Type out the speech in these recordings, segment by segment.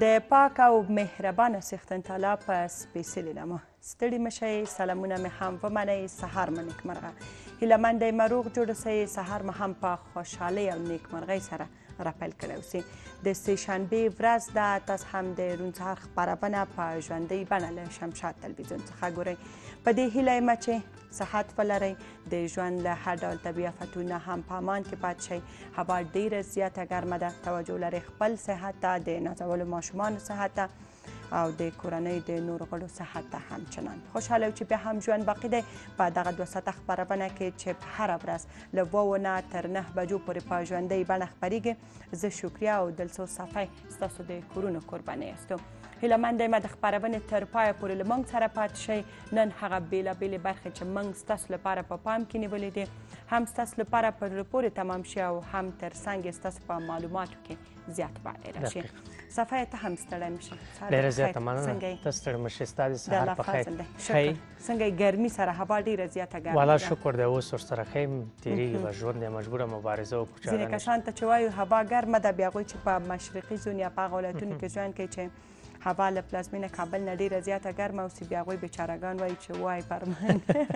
د پاک او مهربانه څښتن تعالی په سپېڅلي نامه ستړي مه شئ، سلامونه مې هم ومنئ، سهار مو نیکمرغه. هیله دی مروغ جوړ اوسئ، سهار مو هم په خوشحالۍ او نیکمرغۍ سره راپیل کړی اوسئ. د سې شنبې ورځ ده، تاسو هم د روڼ سهار خپرونه په ژوندۍ بڼه له شمشاد تلویزیون څخه ګورئ. په دې هیله یم چې صحت ولرئ، د ژوند له هر ډول طبي آفتونه هم په امان کې پاتې شئ. هوا ډیره زیاته ګرمه ده، توجه لرئ خپل صحت ته، د نازولو ماشومانو صحت ته او د کورنۍ د نورو غړو صحت ته همچنان. خوشحاله یو چې بیا هم ژوند باقي دی په دغه 2 ساعته خپرونه کې چې هره ورځ له 2 نه تر 9 بجو پورې په ژوندۍ بڼه خپریږي. زه شکریه او دلسوز صفی ستاسو د کورونو قربانۍ یاستو. هیله منده یم د خپرونې تر پایه پورې له موږ سره پاتې شئ. نن هغه بېلابېلې برخې چې موږ ستاسو لپاره په پام کې نیولې دي هم ستاسو لپاره په زړه پورې تمام شي او هم تر څنګ یې ستاسو په معلوماتو کې زیات والی راشي. صفیه ته هم ستړی مه شئ. ډېره زیاته مننه، ته ستړی مه شئ، ستا د سهار په خیر. څنګه یې ګرمي سره هوا ډېره زیاته ګرمه ده؟ والله شکر دی، اوس ورسره ښه یم، تېرېږي به ژوند دی، مجبوره مبارزه وکړو. ځینې کسان ته چې وایو هوا ګرمه ده، بیا هغوی چې په مشرقي زون یا په هغه ولایتونو کې ژوند کوي چې هوا له پلازمینه کابل نه ډېره زیاته ګرمه اوسي، بیا هغوی بیچارهګان وایي چې وای فرمان.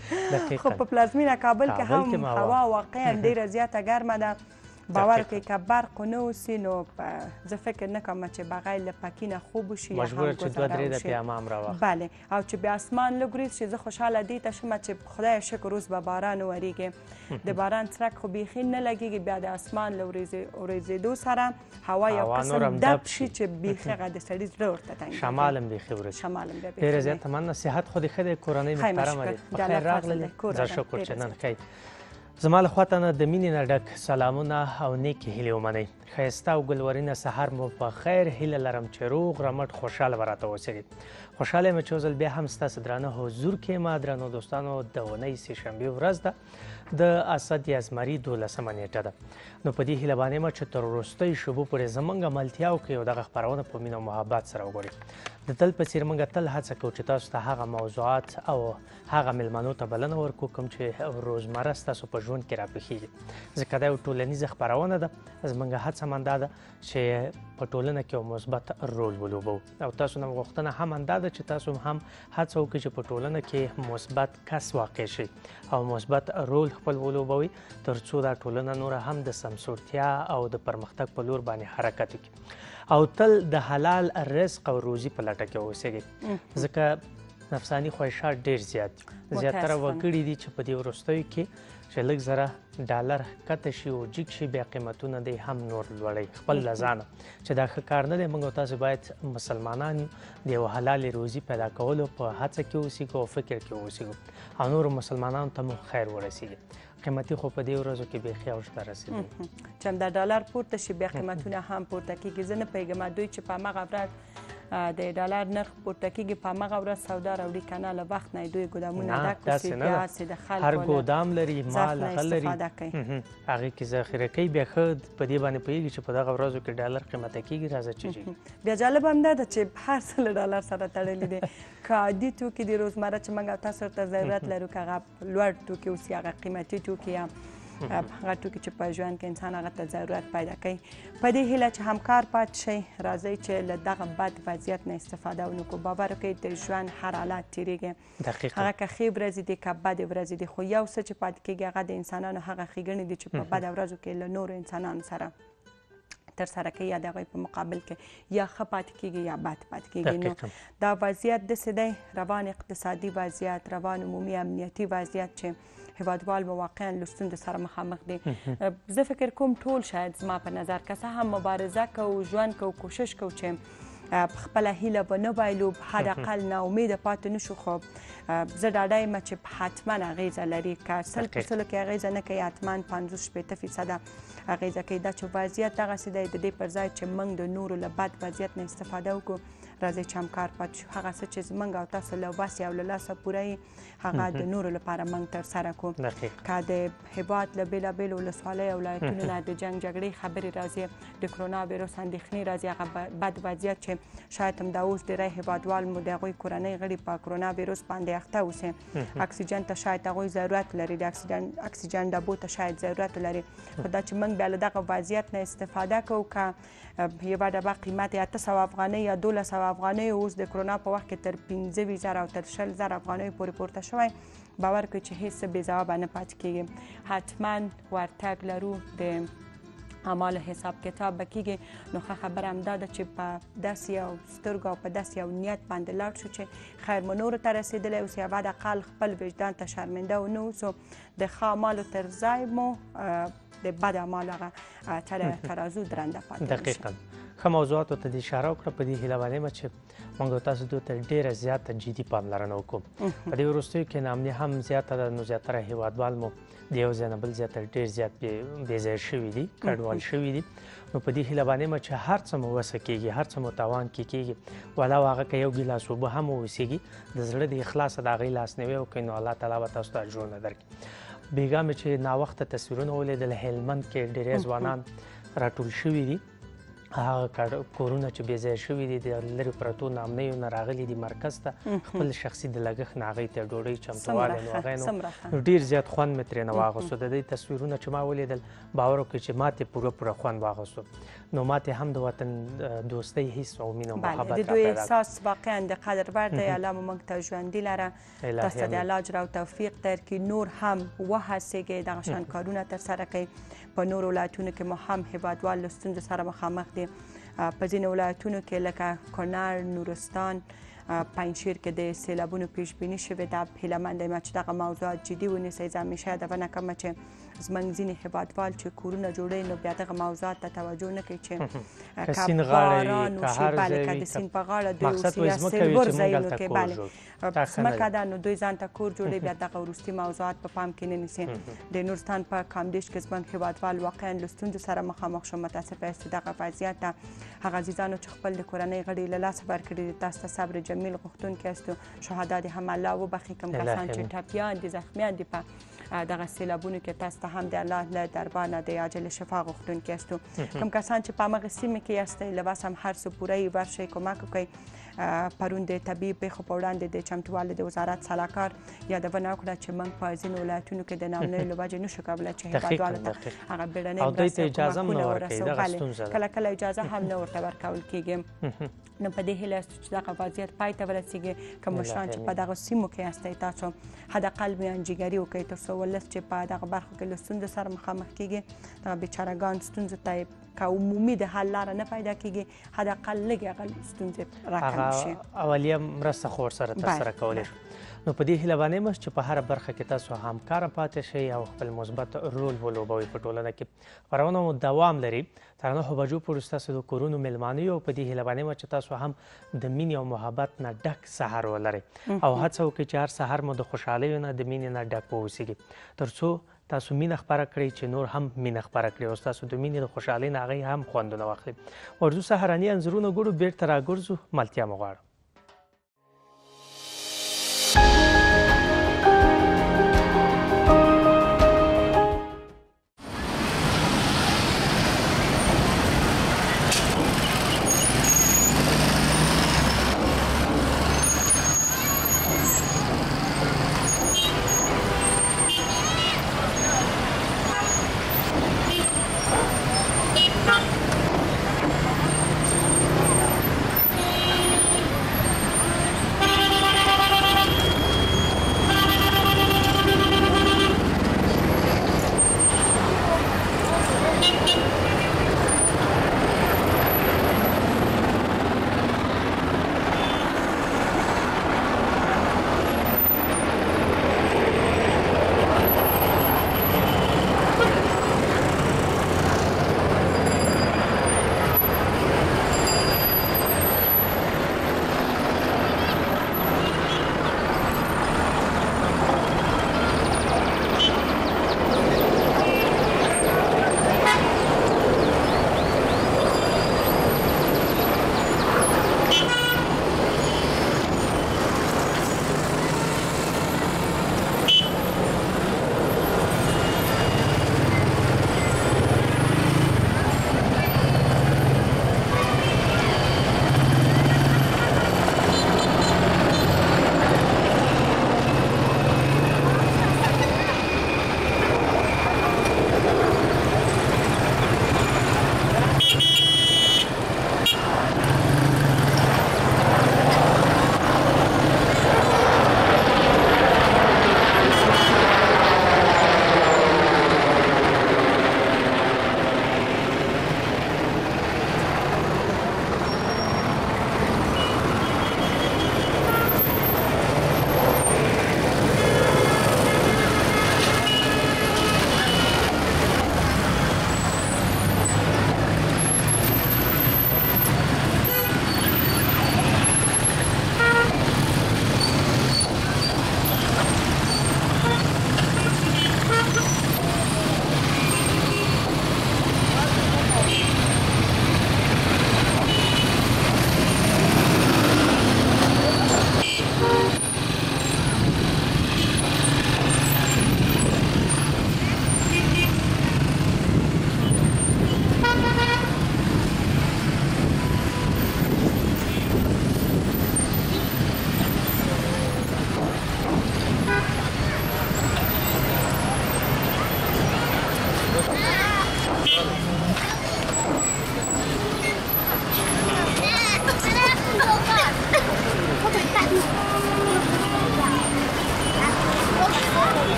خو په پلازمینه کابل کې هم هوا واقعا ډېره زیاته ګرمه ده. باور کوي که برق ونه اوسي نو زه فکر نه کوم چې بغیر له پکي نه خوب وشي یا هم مجبوره چې 2-3 دقیقې حمام راواخلو. بله، او چې بیا اسمان لږ وریځ شي زه خوشحاله دې ته شم چې خدایه شکر اوس به باران وورېږي. د باران څرک خو بیخي نه لګېږي، بیا د اسمان له وریځېدو سره هوا یو قسم دب شي چې بیخي هغه د سړي زړه ورته تنګېږي. شمال هم بیخي ورځي. ډېره زیاته مننه، صحت خو دې ښه دی، کورنۍ محترمه دی، په خیر راغللې. زه شکر چې نن ښه زما له خوا ته نه د مینې نه ډک سلامونه او نیکې هیلې ومنئ. ښایسته او ګلورینه سهار مو په خیر. هیله لرم چې روغ رمټ خوشحاله به راته اوسېږئ. خوشحاله یم چې یو ځل بیا هم ستاسو درانه حضور کې یم. درنو دوستانو، د اونۍ سې شنبې ورځ ده، د اسد یا زمري 12مه نیټه ده. نو په دې هیله باندې یم چې تر وروستۍ شېبو پورې زموږ ملتیاو کې او دغه خپرونه په مینه او محبت سره وګورئ. د تل په څېر موږ تل هڅه کوو چې تاسو ته هغه موضوعات او هغه میلمنو ته بلنه ورکړو کوم چې روزمره ستاسو په ژوند کې راپېښېږي، ځکه دا یو ټولنیزه خپرونه ده. زموږ هڅه هم دا ده چې په ټولنه کې یو مثبت رول ولوبوو او تاسو نه غوښتنه هم همدا ده چې تاسو هم هڅه وکړئ چې په ټولنه کې مثبت کس واقع شئ او مثبت رول خپل ولوبوئ، تر څو دا ټولنه نوره هم د سمسورتیا او د پرمختګ په لور باندې حرکت وکړي او تل د حلال رزق او روزي په لټه کې اوسېږئ، ځکه نفساني خواهشات ډېر زیات دي. زیاتره وګړي دي چې په دې وروستیو کې چې لږ زره ډالر ښکته شي او جګ شي، بیا قیمتونه دی هم نور لوړوي خپل له ځانه، چې دا ښه کار نه دی. موږ او تاسو باید مسلمانان یو د یو حلالې روزي پیدا کولو په هڅه کې اوسېږو او فکر کې اوسېږو او نورو مسلمانانو ته مو خیر ورسېږي. قیمتي خو په دې ورځو کې بیخي اوج ته رسېدلي چې همدا ډالر پورته شي بیا قیمتونه هم پورته کېږي. زه نه پوهېږم دوی چې په همغه ورځ د ډالر نرخ پورته کېږي په همغه ورځ سودا راوړي که نه، له وخت نه دوی ګودامونه ډک وسي، بیا هسې د خلکو هر ګودام لري، مال هغه لري، هغې کې ذخیره کوي، بیا ښه په دې باندې پوهېږي چې په دغه ورځو کې ډالر قیمته کېږي، راځه چې بیا جالب هم دا ده چې هر څه له ډالر سره تړلي دي. که عادي توکي دي روزمره چې موږ او تاسو ورته ضرورت لرو، که هغه لوړ توکي اوسي، هغه قیمتي توکي یا هغه توکي چې په ژوند کې انسان هغه ته ضرورت پیدا کوي. په دې هیله چې همکار پاتې شئ، راځئ چې له دغه بد وضعیت نه استفاده ونه کړو. باور وکړئ د ژوند هر حالت تېرېږي، هغه که ښې ورځې دي که بدې ورځې دي، خو یو څه چې پاتې کېږي هغه د انسانانو هغه ښېګڼې دي چې په بده ورځو کې له نورو انسانانو سره ترسره کوي یا د هغوی په مقابل کې یا ښه پاتې کېږي یا بد پاتې کېږي. نو دا وضعیت داسې دی، روان اقتصادي وضعیت، روان عمومي امنیتي وضعیت چې هیوادوال به واقعا له ستونزو سره مخامخ دي. زه فکر کوم ټول شاید زما په نظر که څه هم مبارزه کوو، ژوند کوو، کوشش کوو چې خپله هیله به نه بایلو، حداقل ناامیده پاتې نه شو، خو زه ډاډه یم چې حتما اغیزه لري. که 100% کې اغیزه نه کوي، حتما 50-60% اغیزه کوي. دا چې وضعیت دغسې دی، د دې پر ځای چې موږ د نورو له بد وضعیت نه استفاده وکړو، راځي چې همکار پاتې شو. هغه څه چې زموږ او تاسو له وس او له لاسه پوره یې هغه د نورو لپاره موږ ترسره کړو. که د هېواد له بېلابېلو ولسوالیو او ولایتونو نه د جنګ جګړې خبرې راځي، د کرونا ویروس اندېښنې راځي، هغه بد وضعیت چې شاید همدا اوس ډېری هېوادوال مو د هغوی کورنۍ غړي په کرونا ویروس باندې اخته اوسي. اکسیجن ته شاید هغوی ضرورت لري، د اکسیجن ډبو ته شاید ضرورت لري. خو دا چې موږ بیا له دغه وضعیت نه استفاده کوو، که یوه ډبه قیمت یې 800 افغانۍ یا 1200 افغانۍ اوس د کرونا په وخت کې تر 15,000 او تر 20,000 افغانیو پورې پورته شوی، باور کوئ چې هېڅ څه بې ځوابه نه پاتې کېږي. حتما ورتګ لرو، د اعمالو حساب کتاب به کېږي. نو ښه خبره همدا ده چې په داسې یو سترګو او په داسې یو نیت باندې لاړ شو چې خیر مو نورو ته رسېدلی اوس، یا حداقل خپل وجدان ته شرمنده ونه اوسو. د ښه اعمالو تر ځای مو د بد اعمالو هغه ترازو درنده پاتې نشي. دقیقا ښه موضوعاتو ته دې اشاره وکړه. په دې هیله باندې یم چې موږ او تاسو دوی ته ډېره زیاته جدي پاملرنه وکړو. په دې وروستیو کې ناامني هم زیاته ده، نو زیاتره هېوادوال مو د یو ځای نه بل ځای ته ډېر زیات بې ځایه شوي دي، کډوال شوي دي. نو په دې هیله باندې یم چې هر څه مو وسه کېږي، هر څه مو توان کې کېږي، ولا هغه که یو ګیلاس اوبه هم واوسېږي، د زړه د اخلاصه د هغې لاسنیوی وکړئ، نو الله تعالی به تاسو ته اجرونه درکړي. بېګا مې چې ناوخته تصویرونه ولیدل، هلمند کې ډېری ځوانان راټول شوي دي. هغه کورونه چې بې ځایه شوي دي د لرې پرتو ناامنیو نه راغلي دي مرکز ته، خپل شخصي د لګښت نه هغوی ته ډوډۍ چمتووالی نو هغوی نو ډېر زیات خوند مې ترېنه واخیستو. د دې تصویرونه چې ما ولیدل، باور وکړئ چې ما ترې پوره خوند واخیستو. نو ما ته هم د وطن دوستۍ حس او مینه او محبت د دوی احساس واقعا د قدر وړ دی. الله مو موږ ته ژوندي لره، تاسو ته د الله اجر او توفیق درکړي. نور هم وهڅېږئ، دغه شان کارونه ترسره کوئ. په نورو ولایتونو کې مو هم هېوادوال له ستونزو سره مخامخ دي. په ځینو ولایتونو کې لکه کونړ، نورستان، پنجشیر کې د سیلابونو پیش بیني شوې ده. هیله مند یم چې دغه موضوعات جدي ونیسئ. زه همیشه یادونه کوم چې زموږ ځینې هېوادوال چې کورونه جوړوي، نو بیا دغه موضوعات ته توجه نه کوي چې که باران وشي، بلې که د سیند په غاړه دوی اوسي یا سیلګور ځایونو کې، بلې ځمکه ده، نو دوی ځان ته کور جوړوي، بیا دغه وروستي موضوعات په پام کې نه نیسي. د نورستان په کامدیش کې زموږ هېوادوال واقعا له ستونزو سره مخامخ شو. متاسفه یاستو دغه وضعیت ته. هغه عزیزانو چې خپل د کورنۍ غړي له لاسه ورکړي دي، تاسو ته صبر جمیل غوښتونکي یاستو. شهدا دې هم الله وبخښي. کوم کسان چې ټپیان دي، زخمیان دي په دغه سیلابونو کې، تاسو ته هم د الله له دربار نه د عاجل شفا غوښتونکي یاستو. کوم کسان چې په همغه سیمه کې یاستئ، له وس هم هر څه پوره یې ورشئ، کومک وکړئ. پرون د طبیعي پیښو په وړاندې د چمتووالي د وزارت سلاکار یادونه وکړه چې موږ په ځینو ولایتونو کې د ناامنیو له وجې نشو کولی چې هېوادوالو ته هغه بیړنۍ مرستې ورسوو. کله کله اجازه هم نه ورته ورکول کېږي. نو په دې هیله یاستو چې دغه وضعیت پای ته ورسېږي. که مشران چې په دغه سیمو کې یاستئ، تاسو حداقل میانجیګري وکړئ تر څو ولس چې په دغه برخو کې له ستونزو سره مخامخ کېږي، دغه بېچارهګان ستونزو ته که عمومي د حل لاره نه پیدا کېږي، حداقل لږې هغه ستونزې راکم شي. اولیه مرسته خو ورسره ترسره کولی شو. نو په دې هیله باندې یم چې په هره برخه کې تاسو همکاره پاتې شئ او خپل مثبت رول ولوبوئ په ټولنه کې. خپرونه مو دوام لري تر 9 بجو پورې ستاسو د کورونو میلمانه یو. په دې هیله باندې یم چې تاسو هم د مینې او محبت نه ډک سهار ولرئ او هڅه وکړئ چې هر سهار مو د خوشحالیو نه د مینې نه ډک واوسېږي، تر څو تاسو مینه خپره کړئ چې نور هم مینه خپره کړي او ستاسو د مینې د خوشحالۍ نه هغوی هم خوندونه واخلي. ورځو سهارني انځورونه ګورو، بیرته راګرځو، ملتیا مو غواړو.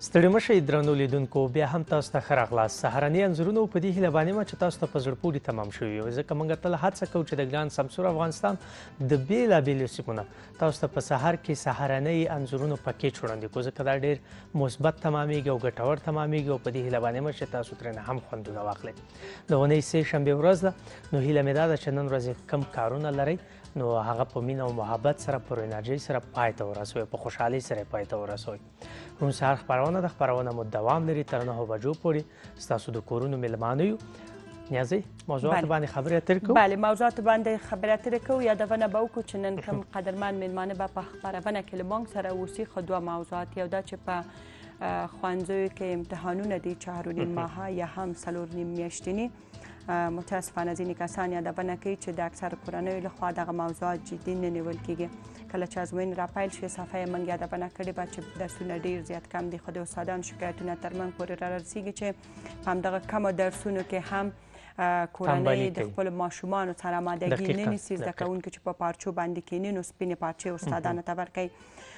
ستړي مشئ درنو لیدونکو بیا هم تاسو ته ښه راغلاست. سهارني انځورونه په دې هیله باندې یم چې تاسو ته په زړه پورې تمام شوي وي، ځکه موږ تل هڅه کوو چې د ګران سمسور افغانستان د بېلابېلو سیمو نه تاسو ته په سهار کې سهارنۍ انځورونو پکیج وړاندې کړو، ځکه دا ډېر مثبت تمامېږي او ګټور تمامېږي او په دې هیله باندې یم چې تاسو ترېنه هم خوندونه واخلئ. د اونۍ سې شنبې ورځ ده، نو هیله مې دا ده چې نن ورځ کم کارونه لرئ نو هغه په مینه او محبت سره پر انرژۍ سره پای ته ورسوئ، په خوشحالۍ سره پای ته ورسوئ. روڼ سهار خپرونه ده، خپرونه مو دوام لري تر 9 بجو پورې. ستاسو د کورونو میلمانه یو. نیازی موضوعات باندې خبرې اترې کوو؟ بله، موضوعات باندې خبرې اترې کوو. یادونه به وکړو چې نن کوم قدرمن میلمانه به په خپرونه کې له موږ سره اوسي، خو دوه موضوعات، یو دا چې په ښوونځیو کې امتحانونه دي 4.5 ماهه یا هم 4.5 میاشتني. متاسفانه ځینې کسان یادونه کوي چې د اکثرو کورنیو لخوا دغه موضوعات جدي نه نیول کیږي. کله چې ازموینې راپیل شي صفحه یې موږ یادونه کړې وه چې درسونه ډېر زیات کم دي، خو د استادانو شکایتونه تر موږ پورې رارسیږي چې په همدغه کمو درسونو کې هم کورنۍ د خپلو ماشومانو سره آمادګي نه نیسي. زده کوونکي چې په پارچو باندې کیني نو سپینې پارچې استادانو ته ورکوي.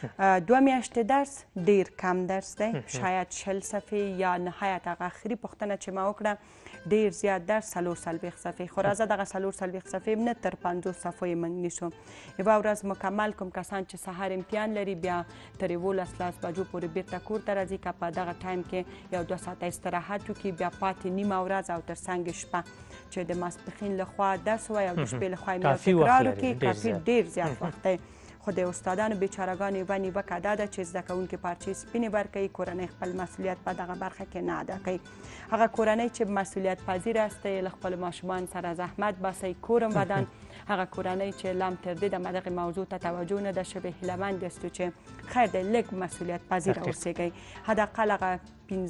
2 میاشتې درس ډېر کم درس دی، شاید 20 صفحې یا نهایت هغه آخري پوښتنه چې ما وکړه ډېر زیات درس 4 صفحې، خو راځه دغه 4 صفحې نه تر 50 صفحو یې موږ نیسو. یوه ورځ مکمل کوم کسان چې سهار امتحان لري بیا تر 11 بجو پورې بیرته کور ته راځي، که په دغه ټایم کې یو 2 ساعته استراحت وکړي، بیا پاتې نیمه ورځ او تر څنګ شپه چې د ماسپښین لخوا درس وایي او د شپې لخوا یې تکرار وکړي، کافي ډېر زیات وخت دی. خو د استادانو بیچارهګانو یوه نیوکه دا ده چې زده کوونکي پارچې سپینې ورکوي، کورنۍ خپل مسؤلیت په دغه برخه کې نه ادا کوي. هغه کورنۍ چې مسؤلیت پذیره هستئ، له خپلو ماشومان سره زحمت باسئ، کورم ودان. هغه کورنۍ چې لم تر دې دمه دغې موضوع ته توجه نه ده شوې، هیلهمند یاستو چې خیر دی لږ مسؤلیت پذیره اوسیږئ. حداقل هغه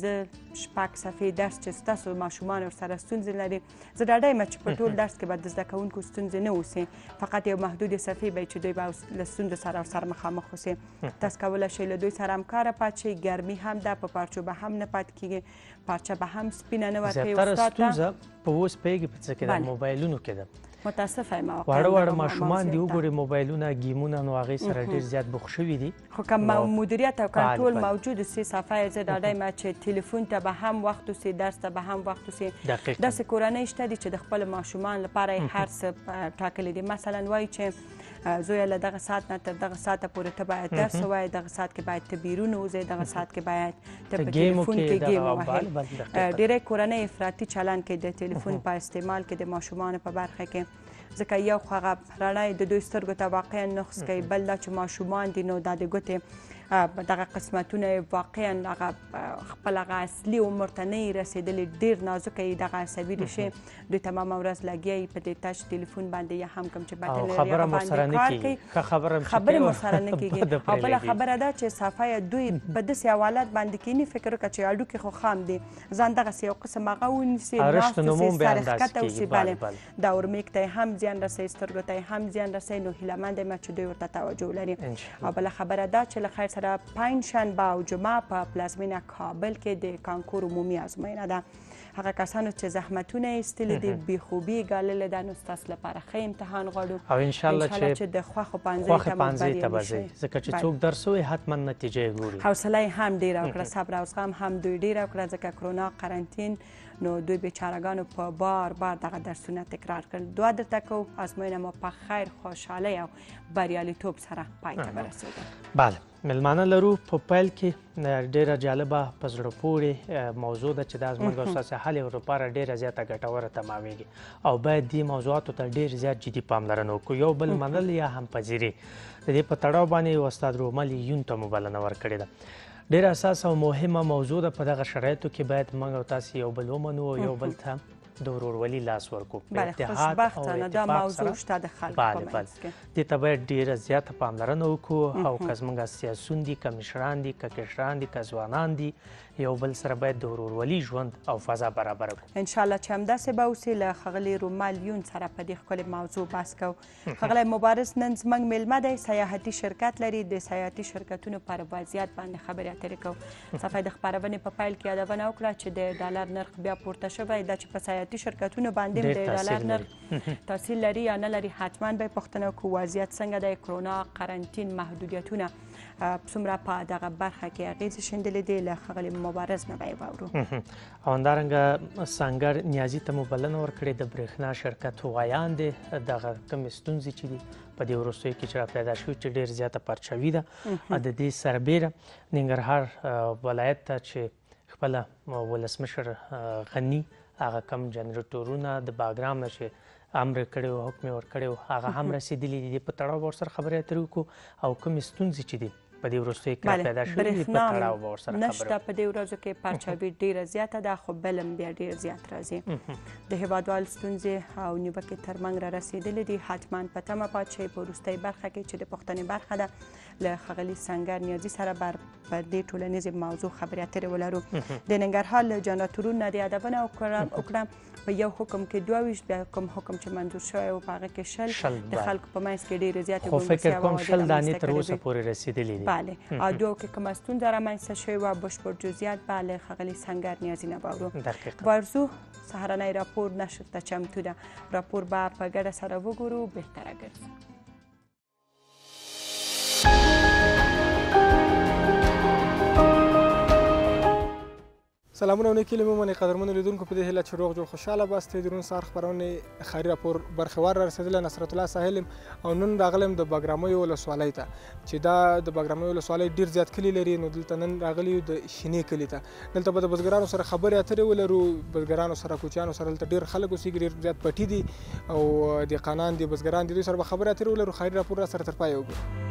5-6 صفحې درس چې ستاسو ماشومان ورسره ستونزې لري، زه ډاډه یم چې په ټول درس کې به د زده کوونکو ستونزې نه اوسي، فقط یو محدودې صفحې به چې دوی به له ستونزو سره ورسره مخامخ اوسي. تاسو کولی شئ له دوی سره همکاره پاتې شئ، ګرمي هم ده، په پارچو به هم نه پاتې کیږي، پارچه به هم سپینه نه ورکوي استاد ته. زیاتره ستونزه په اوس پوهېږي په څه کې ده؟ موبایلونو کې ده. متاسفه یم واړه ماشومان دي، وګورئ موبایلونه، ګیمونه، نو هغې سره ډېر زیات بوخت شوي دي. خو که مدیریت او کنټرول موجود اوسي صفحه یې زه ډاډه یم چې تلیفون ته به هم وخت اوسي، درس ته به هم وخت اوسي. داسې کورنۍ شته دي چې د خپلو ماشومان لپاره یې هر څه ټاکلی دي. مثلا وایي چې زویه له دغه ساعت نه تر دغه ساعته پورې ته باید درس ووایې، دغه ساعت کې باید ته بیرون ووځې، دغه ساعت کې باید ته په تلیفون کې ګیم ووهې. ډېری کورنۍ افراطي چلند کوي د تلیفون په استعمال کې د ماشومانو په برخه کې، ځکه یو خو هغه رڼا د دوی سترګو ته واقعا نقص کوي، بل دا چې ماشومان دي نو دا د ګوتې دغه قسمتونه واقعا هغه خپل هغه اصلي عمر ته نه یې رسېدلي، ډېر نازکه یي، دغه عصبي ریښې دوی تمامه ورځ لګیا یي په دې ټچ تلیفون باندې یا هم کوم چې بټن لري هغه باندې کار کوي، خبرې ورسره نه کېږي. او بله خبره ده چې صفحه دوی په داسې حالت باندې کیني، فکر وکړه چې هډوکي خو خام دي، ځان دغسې یو قسم هغه ونیسي، ناست اوسي، سر ښکته اوسي، بلې د اورمیک ته یې هم زیان رسوي، سترګو ته یې هم زیان رسوي. نو هیلهمند یم چې دوی ورته توجه لري. او بله خبره ده چې له خیر سره پنجشنبه او جمعه په پلازمینه کابل کې د کانکور عمومي ازموینه ده. هغه کسانو چې زحمتونه یې ایستلي دي، بېخوبي یې ګاللې ده، نو ستاسو لپاره ښه امتحان غواړو او انشاءالله چې د خوښو پانځۍ ته به ځئ، ځکه چې څوک درس ووایي حتما نتیجه یې ګوري. حوصله یې هم ډېره وکړه، صبر او زغم هم دوی ډېره وکړه، ځکه کرونا قرنطین نو دوی بیچارهګانو په بار دا درسونه تکرار کړل. دعا درته کوو ازموینه مو په خیر، خوشحالۍ او بریالیتوب سره پای ته ورسېده. بله، میلمانه لرو. په پیل کې ډېره جالبه په زړه پورې موضوع ده چې دا زموږ او ستاسې حل یې لپاره ډېره زیاته ګټوره تمامېږي او باید دې موضوعاتو ته ډېر زیات جدي پاملرنه وکړو. یو بل منل یا هم پذیري، د دې په تړاو باندې یو استاد رومل یون ته مو بلنه ورکړې ده. ډېره اساس او مهمه موضوع ده. په دغه شرایطو کې باید موږ او تاسې یو بل ومنو او یو بل ته د ورورولي لاس ورکړو. خوشبختانه دا موضوع شته د خلکو په منځ کې. دې ته باید ډېره زیاته پاملرنه وکړو او که زموږ سیاسون دي، که مشران دي، که کشران دي، که ځوانان دي، یو بل سره باید د ورورولي ژوند او فضا برابره کړو. انشاءالله چې همداسې به اوسي. له ښاغلي رومل یون سره په دې ښکلې موضوع بحث کوو. ښاغلی مبارز نن زموږ میلمه دی، سیاحتي شرکت لري. د سیاحتي شرکتونو پر وضعیت باندې خبرې اترې کوو. صفحه د خپرونې په پیل کې یادونه وکړه چې د ډالر نرخ بیا پورته شوی، دا چې په سیاحتي دولتي شرکتونو باندې د ډالر نرخ تاثیر لري یا نه لري. حتما به پوښتنه وکړو وضعیت څنګه دی، کرونا قرنطین محدودیتونه څومره په دغه برخه کې اغېزې شیندلې دي. له ښاغلي مبارز نه به یې واورو. او همدارنګه سنګر نیازي ته مو بلنه ورکړې د برېښنا شرکت وایان دی دغه کومې ستونزې چې دي په دې وروستیو کې چې را پیدا شوي چې ډېر زیاته پرچوي ده. د دې سربیره ننګرهار ولایت ته چې خپله ولسمشر غني هغه کم جنریټورونه د باګرام نه چې امر کړی و حکم یې ورکړی و هغه هم رسېدلي دي. په تړاو به ورسره خبرې اترې وکړو او کومې ستونزې چې دي په دې وروستیو کې پیدا شوي دي په تړاو به ورسره خبرې نشته. په دې ورځو کې پرچاوي ډېره زیاته ده خو بل هم بیا ډېر زیات راځي. د هېوادوال ستونزې او نیوکې تر منځ را رسېدلې دي. حتما په تمه پات شئ په وروستۍ برخه کې چې د پوښتنې برخه ده له ښاغلي سنګر نیازي سره په دې ټولنیزې موضوع خبرې اترې ولرو. د ننګرهار له جنراتورونو نه د یادونه وکړم په یو حکم کې 22 بیا کوم حکم چې منظور شوی و په هغه کې 10 د خلکو په منځ کې ډېرې زیاتې خو فکر کوم 10 دانې تر اوسه پورې رسېدلي دي. بله او دوو کې کومه ستونزه رامنځته شوې وه بشپړ جزئیات به له ښاغلي سنګر نیازي نه به اورو. ورځو سهارنی راپور نشر ته چمتو ده. راپور به په ګډه سره وګورو. بهتره ګرځو. سلامونه و نیکی له مو قدرمنو لیدونکو په دې هیله چې روغ جوړ خوشحاله باست. د درون سهار خپرونې خیري راپور برخوار را رسېدلی نصرت الله ساحل او نن راغلی یم د باګرامیو ولسوالۍ ته چې دا د باګرامیو ولسوالۍ ډېر زیات کلي لري. نو دلته نن راغلي یو د شینې کلي ته. دلته به د بزګرانو سره خبرې اترې ولرو. بزګرانو سره کوچیانو سره دلته ډېر خلک اوسېږي، ډېر زیات پټي دي او دهقانان دي بزګران دي. دوی سره به خبرې اترې ولرو. خیري راپور را سره تر پایه وګورو.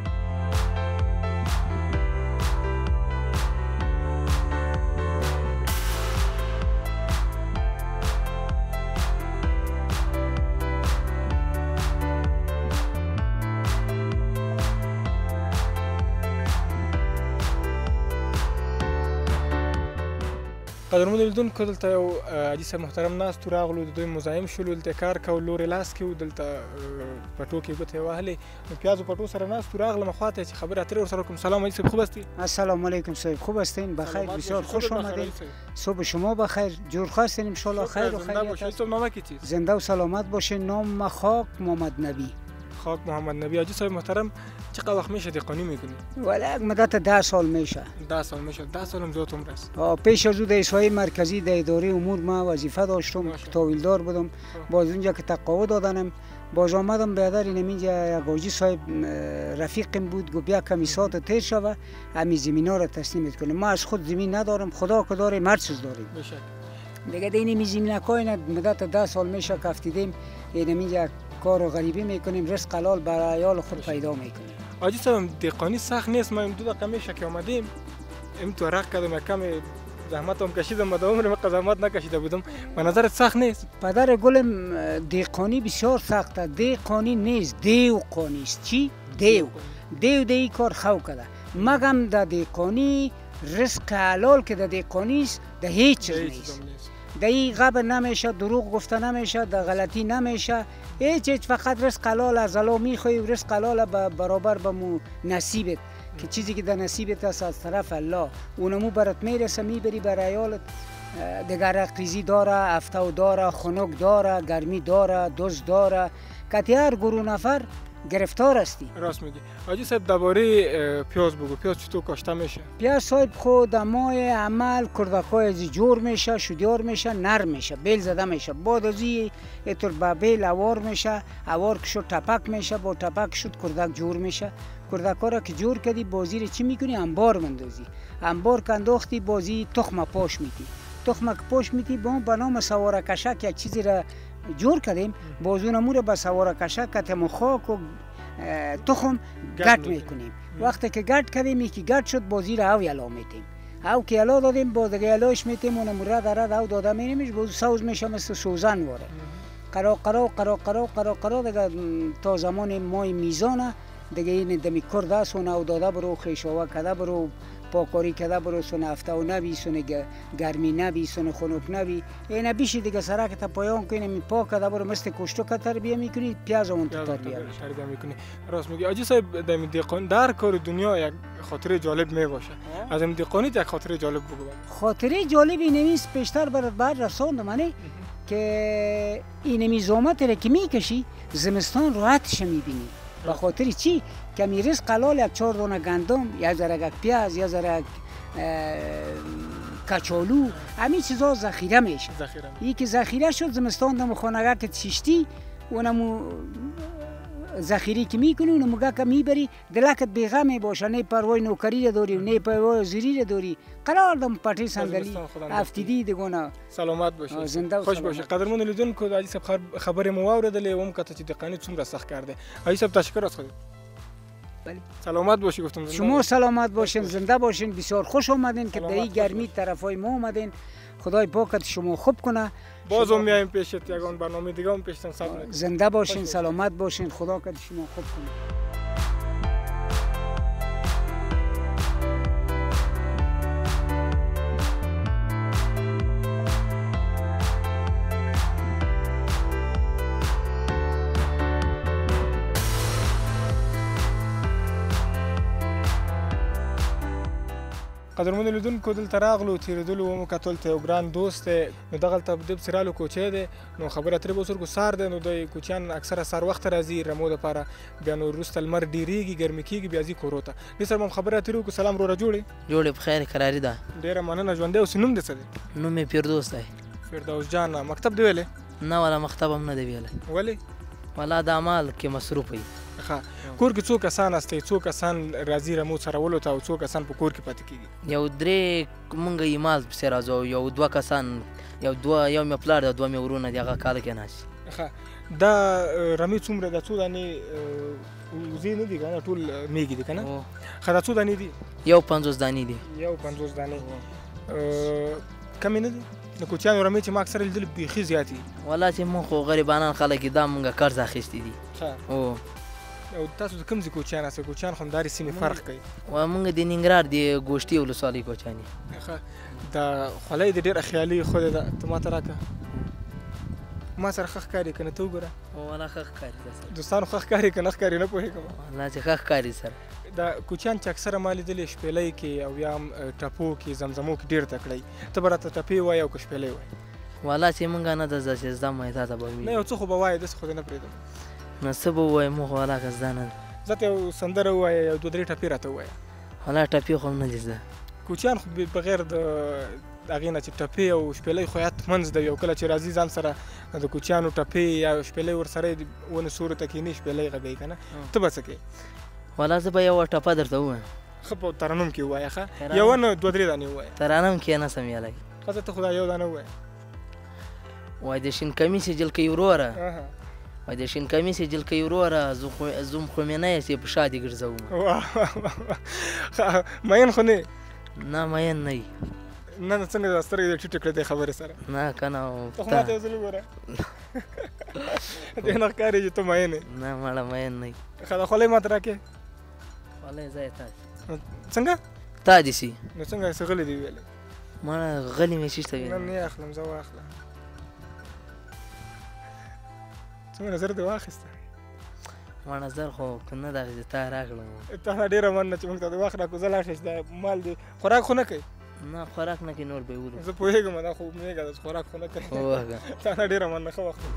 قدرمنو لیدونکو دلته یو حاجي صاحب محترم ناست و راغلو د دوی مزاحم شولو. دلته کار کو لورې لاس کې و دلته پټو کې ګوتې وهلې. نو پیازو پټو سره ناست و راغلم خواته چې خبرې اترې ورسره وکړم. سلام حاجي صاحب خوب هستی؟ السلام علیکم صاحب خوب هستین؟ بخیر بسیار خوش آمدین. صبح شما بخیر جور خواستین ان شاء الله خیر و خیریت. نام کی چیز؟ زنده و سلامت باشین. نام خاک محمد نبی. خاک محمد نبی. حاجی صاحب محترم چقدر وقت میشه دهقانی میکنی؟ ولی یک مدت 10 سال میشه. 10 سال میشه. 10 سال هم زیاد عمر است. پیش از او در ایستگاه مرکزی در اداره امور ما وظیفه داشتم. تاویلدار بودم. باز اونجا که تقاعد دادم باز آمدم بیادر اینجا یک حاجی صاحب رفیقم بود گفت بیا کمی ساعت تیر شوه همین زمینا رو تسلیمت کنیم. ما از خود زمین ندارم، خدا که داره مرد چیز داریم. دیگه این زمینکای مدت 10 سال میشه که افتیدیم اینجا کار و غریبی میکنیم، رزق حلال برای عیال خود پیدا میکنیم. حاجی صاحب دهقانی سخت نیست. ما 2 دقیقه میشه که اومدیم تو رق کردم کم زحمت هم کشیدم. مدام عمر ما زحمت نکشیده بودم. به نظرت سخت نیست؟ پدر گلم دهقانی بسیار سخته. دهقانی نیست، دیوقانی است. چی؟ دیو کار خو کرده. مگم در دهقانی رزق حلال که در دهقانی است در هیچ چیز نیست. در این غبر نمیشه، دروغ گفته نمیشه، در غلطی نمیشه. هیچ فقط رزق حلال از الله میخوای و رزق حلال برابر به مو نصیبت که چیزی که در نصیبت است از طرف الله اونمو برات میرسه میبری برای عیالت. دیگر رقیزی داره، افتو داره، خنک داره، گرمی داره، دوز داره. که هر گروه نفر گرفتار هستی. راست میگی. حاجی صاحب درباره پیاز بگو. پیاز چطور کاشته میشه؟ پیاز صاحب خود دمای عمل کردکای از جور میشه، شدیار میشه، نرم میشه، بیل زده میشه. بعد از اینطور با بیل اوار میشه، اوار که شد تپک میشه، با تپک شد کردک جور میشه. کردکا را که جور کردی بازی رو چی میکنی؟ انبار مندازی. انبار که انداختی بازی تخم پاش میتی. تخم که پاش میتی به نام سواره کشک یک چیزی را جور کردیم. بازونمو رو به سواره کشک کتم خاک و تخم گرد میکنیم. وقتی که گرد کردیم یکی گرد شد بازی را او یلا میتیم. او که یلا دادیم باز دیگه یلاش میتیم اونم رد او داده میریمش باز سوز میشه مثل سوزن واره. قرا دیگه تا زمان مای میزانه دیگه این دمی کرد است و او داده برو خیشاوه کده برو پاکاری کده برو سونه افتو نبی سونه گرمی نبی سونه خنک نبی اینا بیشی دیگه سرک تا پایان کنیم پاک کده برو مثل کشتو که تربیه میکنی پیاز اون تو تربیه میکنی. راست میگی. حاجی صاحب در دهقان در کار دنیا یک خاطره جالب میباشه. از این دهقانی یک خاطره جالب بگو. خاطره جالبی نمیست پیشتر برات بعد رسوندم. که این زحمت را که میکشی زمستان راحتش میبینی. به خاطر چی؟ که میرس قلال یک 4 دانه گندم، یک ذره پیاز، یک ذره کچالو، همین چیزا ذخیره میشه. این که ذخیره شد زمستان دم خانگاه که چشتی اونمو ذخیره که میکنی اونمو که میبری دلکت بیغمه باشه، نه پروای نوکری داری نه پروای زیری داری، قرار دم پټی صندلی افتیدی دگونه. سلامت باشی، زنده خوش باشی. قدرمن لیدونکو علی صاحب خبر مو واوردلې ووم کته چې دقانی څومره سخت کار دی. علی صاحب تشکر از خودت. سلامت باشی گفتم. شما سلامت باشین، زنده باشین، بسیار خوش آمدین که در این گرمی طرفای ما اومدین. خدای پاکت شما خوب کنه. باز هم میایم پیشت، یگان برنامه دیگه هم پیشتن صبر. زنده باشین، سلامت باشین، خدا کد شما خوب کنه. قدرمن لیدونکو دلته راغلو تیریدلو ومو کتل ته یو ګران دوست دی، نو دغلته د پسې رالو کوچی دی، نو خبره ترې به وسرګو سار دی، نو د کوچیان اکثره سار وخت راځي رمو دپاره، بیا نو وروسته لمر ډېرېږي ګرمي کېږي بیا ځي کورو ته. دې سره به هم خبره ترې وکړو. سلام وروره جوړې جوړې په خیر کراري ده. ډېره مننه. ژوندی اوسې نوم دې څه دی؟ نوم مې فردوس دی. فردوس جان. مکتب دی ویلی؟ نه والا مکتب هم نه دی ویلی. ولې؟ والا د اعمال کې مصروف وي. ښه. کور کې څو کسان هستئ؟ څو کسان راځي رمو څرولو ته او څو کسان په کور کې پاتې کېږي؟ یو 3 مونږ یې مال پسې راځو، یو 2 کسان، یو مې پلار دی، 2 مې ورونه دي، هغه کال کې ناست. ښه. دا رمې څومره ده؟ څو دانې وزې نه دي که نه؟ ټول میږي دي که نه؟ ښه. دا څو دانې دي؟ یو 50 دانې دي. یو 50 دانې. کمې نه دي؟ د کوچیانو رمې چې ما اکثره لیدلې بیخي زیاتې دي. والله چې مونږ خو غریبانان خلک یو، دا مونږ قرض اخیستي دي. ښه. او تاسو د کوم ځای کوچیان یاست؟ کوچیان خو همدارې سیمې فرق کوي. مونږ د ننګرهار د ګوشتي ولسوالۍ کوچیان یو. ښه. دا خولۍ دې ډېره خیالي ښکلې ده، ته ما ته راکړه. ما سره ښه ښکاري که نه؟ ته وګوره. والله ښه ښکاري. دوستانو ښه ښکاري که نه ښکاري نه پوهېږم. والله چې ښه ښکاري سره. دا کوچیان چې اکثره ما لیدلې شپېلۍ کې او یا هم ټپو کې زمزمو کې ډېر تکړه. ته به راته ټپې وایې او که شپېلۍ وایې؟ والله چې مونږ نه ده چې زده مو تا ته به وي. نه یو څه خو به وایې، داسې خو دې نه پرېږدم. نو څه به ووایم؟ مونږ والله که زده نه ده. زه ته یو سندره ووایه، یو 2-3 ټپې راته ووایه. والله ټپې خو هم نه دي زده. کوچیان خو بغیر د هغې نه چې ټپې او شپېلۍ خو حتمن زده وي، او کله چې راځي ځان سره د کوچیانو ټپې یا شپېلۍ ورسره د ونې سورو ته کښېني شپېلۍ غږوي که نه؟ ته به څه کوې؟ والله زه به یوه ټپه درته ووایم. ښه. په ترنم کې ووایه. ښه. یوه نه 2-3 دانې ووایه. ترنم کې نه سم ویلی. ښه. ته خو دا یو دانه ووایه. وای د شین کمیسې جلکۍ وروره، وای د شین کمیسې جلکۍ وروره، زوم خو مې نه یې چې په شا دې ګرځوم. مین خو نه؟ نه مین نه یي. نه څنګه دا سترګې دې ټیټې کړې دې خبرې سره؟ نه که نه. ته خو ما ته یو ځل وګوره. دې نه ښکاري چې ته مین یې. نه مړه مین نه یي. ښه. دا خولۍ ما ته راکړې. خولۍ ځای تا څنګه؟ تا دې سي. نو څنګه څه غلې دې ویلې؟ مړه غلې مې شیشته ویلې. نه نه اخلم، زه واخلم. څومره زر دې واخیسته؟ مړه زر خو که نه دغه تا راکړم. تا ډېره مننه چې موږ ته د وخت راکړو. زه لاړ شم چې دا مال دې خوراک خو نه کوي؟ نه خوراک نه کوي، نور به یې ولو. زه پوهېږم دا خو مېږه ده، خوراک خو نه کوي. تا نه ډېره مننه. ښه وخت.